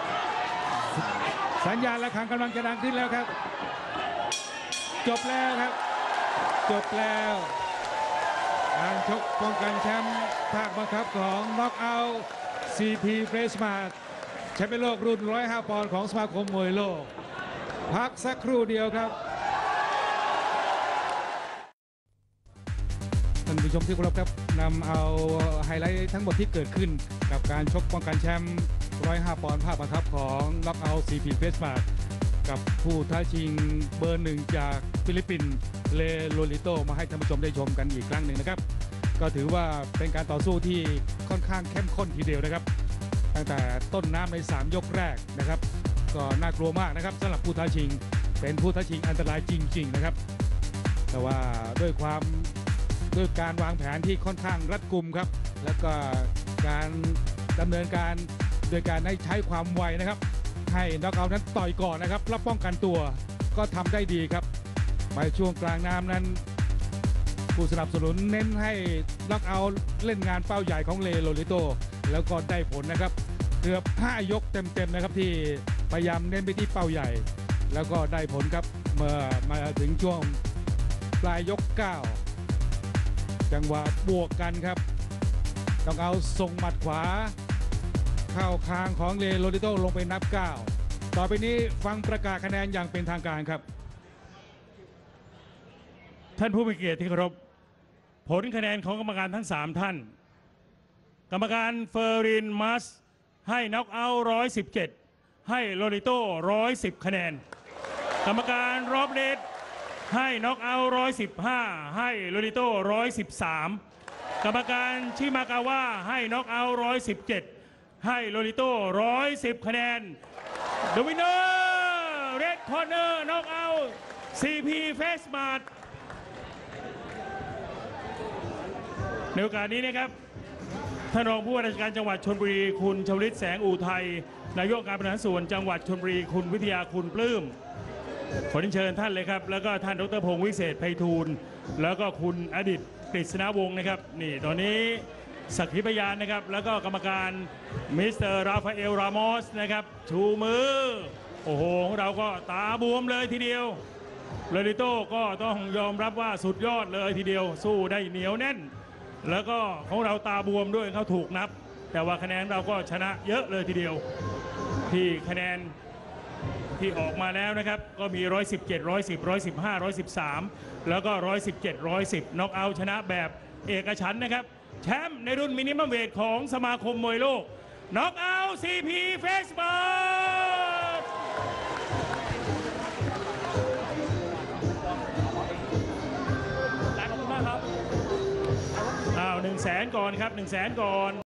A: สัญญาณระฆังกำลังจะดังขึ้นแล้วครับจบแล้วครับจบแล้วการชกป้องกันแชมป์ภาคบังคับของน็อกเอาท์ ซี พี เฟรชมาร์แชมป์โลกรุ่นหนึ่งร้อยห้าปอนด์ของสมาคมมวยโลกพักสักครู่เดียวครับท่านผู้ชมที่เคารพครับนำเอาไฮไลท์ทั้งหมดที่เกิดขึ้นกับการชกป้องกันแชมป์หนึ่งร้อยห้าปอนด์ภาคบังคับของน็อกเอาท์ ซี พี เฟรชมาร์กับผู้ท้าชิงเบอร์หนึ่งจากฟิลิปปินส์เลโลลิโตมาให้ท่านผู้ชมได้ชมกันอีกครั้งหนึ่งนะครับก็ถือว่าเป็นการต่อสู้ที่ค่อนข้างเข้มข้นทีเดียวนะครับตั้งแต่ต้นน้ำในสามยกแรกนะครับก็น่ากลัวมากนะครับสำหรับผู้ท้าชิงเป็นผู้ท้าชิงอันตรายจริงๆนะครับแต่ว่าด้วยความด้วยการวางแผนที่ค่อนข้างรัดกุมครับแล้วก็การดำเนินการโดยการให้ใช้ความไวนะครับให้น็อกเอาท์นั้นต่อยก่อนนะครับแล้วป้องกันตัวก็ทำได้ดีครับในช่วงกลางน้ำนั้นผู้สนับสนุนเน้นให้น็อกเอาท์เล่นงานเป้าใหญ่ของเลโลลิโตแล้วก็ได้ผลนะครับเกือบห้ายกเต็มๆนะครับที่พยายามเน้นไปที่เป้าใหญ่แล้วก็ได้ผลครับเมื่อมาถึงช่วงปลายยกเก้าจังหวะบวกกันครับต้องเอาส่งหมัดขวาเข้าคางของเลโลลิโตลงไปนับเก้าต่อไปนี้ฟังประกาศคะแนนอย่างเป็นทางการครับ
B: ท่านผู้มีเกียรติที่เคารพผลคะแนนของกรรมการทั้งสามท่านกรรมการเฟอร์รินมัสให้น็อกเอาท์ร้อยสิบเจ็ดให้โลลิโต้ร้อยสิบคะแนนกรรมการรอบเลดให้น็อกเอาท์ร้อยสิบห้าให้โลลิโต้ร้อยสิบสามกรรมการชิมากาว่าให้น็อกเอาท์ร้อยสิบเจ็ดให้โลลิโต้ร้อยสิบคะแนน The winner Red Corner Knockout ซี พี Face Mart ในโอกาสนี้นะครับท่านรองผู้ว่าราชการจังหวัดชลบุรีคุณชวลิตแสงอู่ไทยนายกการบริหารส่วนจังหวัดชลบุรีคุณวิทยาคุณปลื้มขอเชิญท่านเลยครับแล้วก็ท่านดรพงศ์วิเศษไพฑูรย์แล้วก็คุณอดิตกฤษณวงศ์นะครับนี่ตอนนี้สักขีพยานนะครับแล้วก็กรรมการมิสเตอร์ราฟาเอลรามอสนะครับชูมือโอ้โหของเราก็ตาบวมเลยทีเดียวเลริโต้ก็ต้องยอมรับว่าสุดยอดเลยทีเดียวสู้ได้เหนียวแน่น แล้วก็ของเราตาบวมด้วยเขาถูกนับ แต่ว่าคะแนนเราก็ชนะเยอะเลยทีเดียวที่คะแนนที่ออกมาแล้วนะครับก็มี หนึ่งร้อยสิบเจ็ด หนึ่งร้อยสิบ หนึ่งร้อยสิบห้า หนึ่งร้อยสิบสาม แล้วก็ หนึ่งร้อยสิบเจ็ด หนึ่งร้อยสิบน็อกเอาท์ชนะแบบเอกฉันท์นะครับแชมป์ในรุ่นมินิมัมเวทของสมาคมมวยโลกน็อกเอาท์ ซี พี เฟสบาร์อ้าวหนึ่งแสนก่อนครับหนึ่งแสนก่อน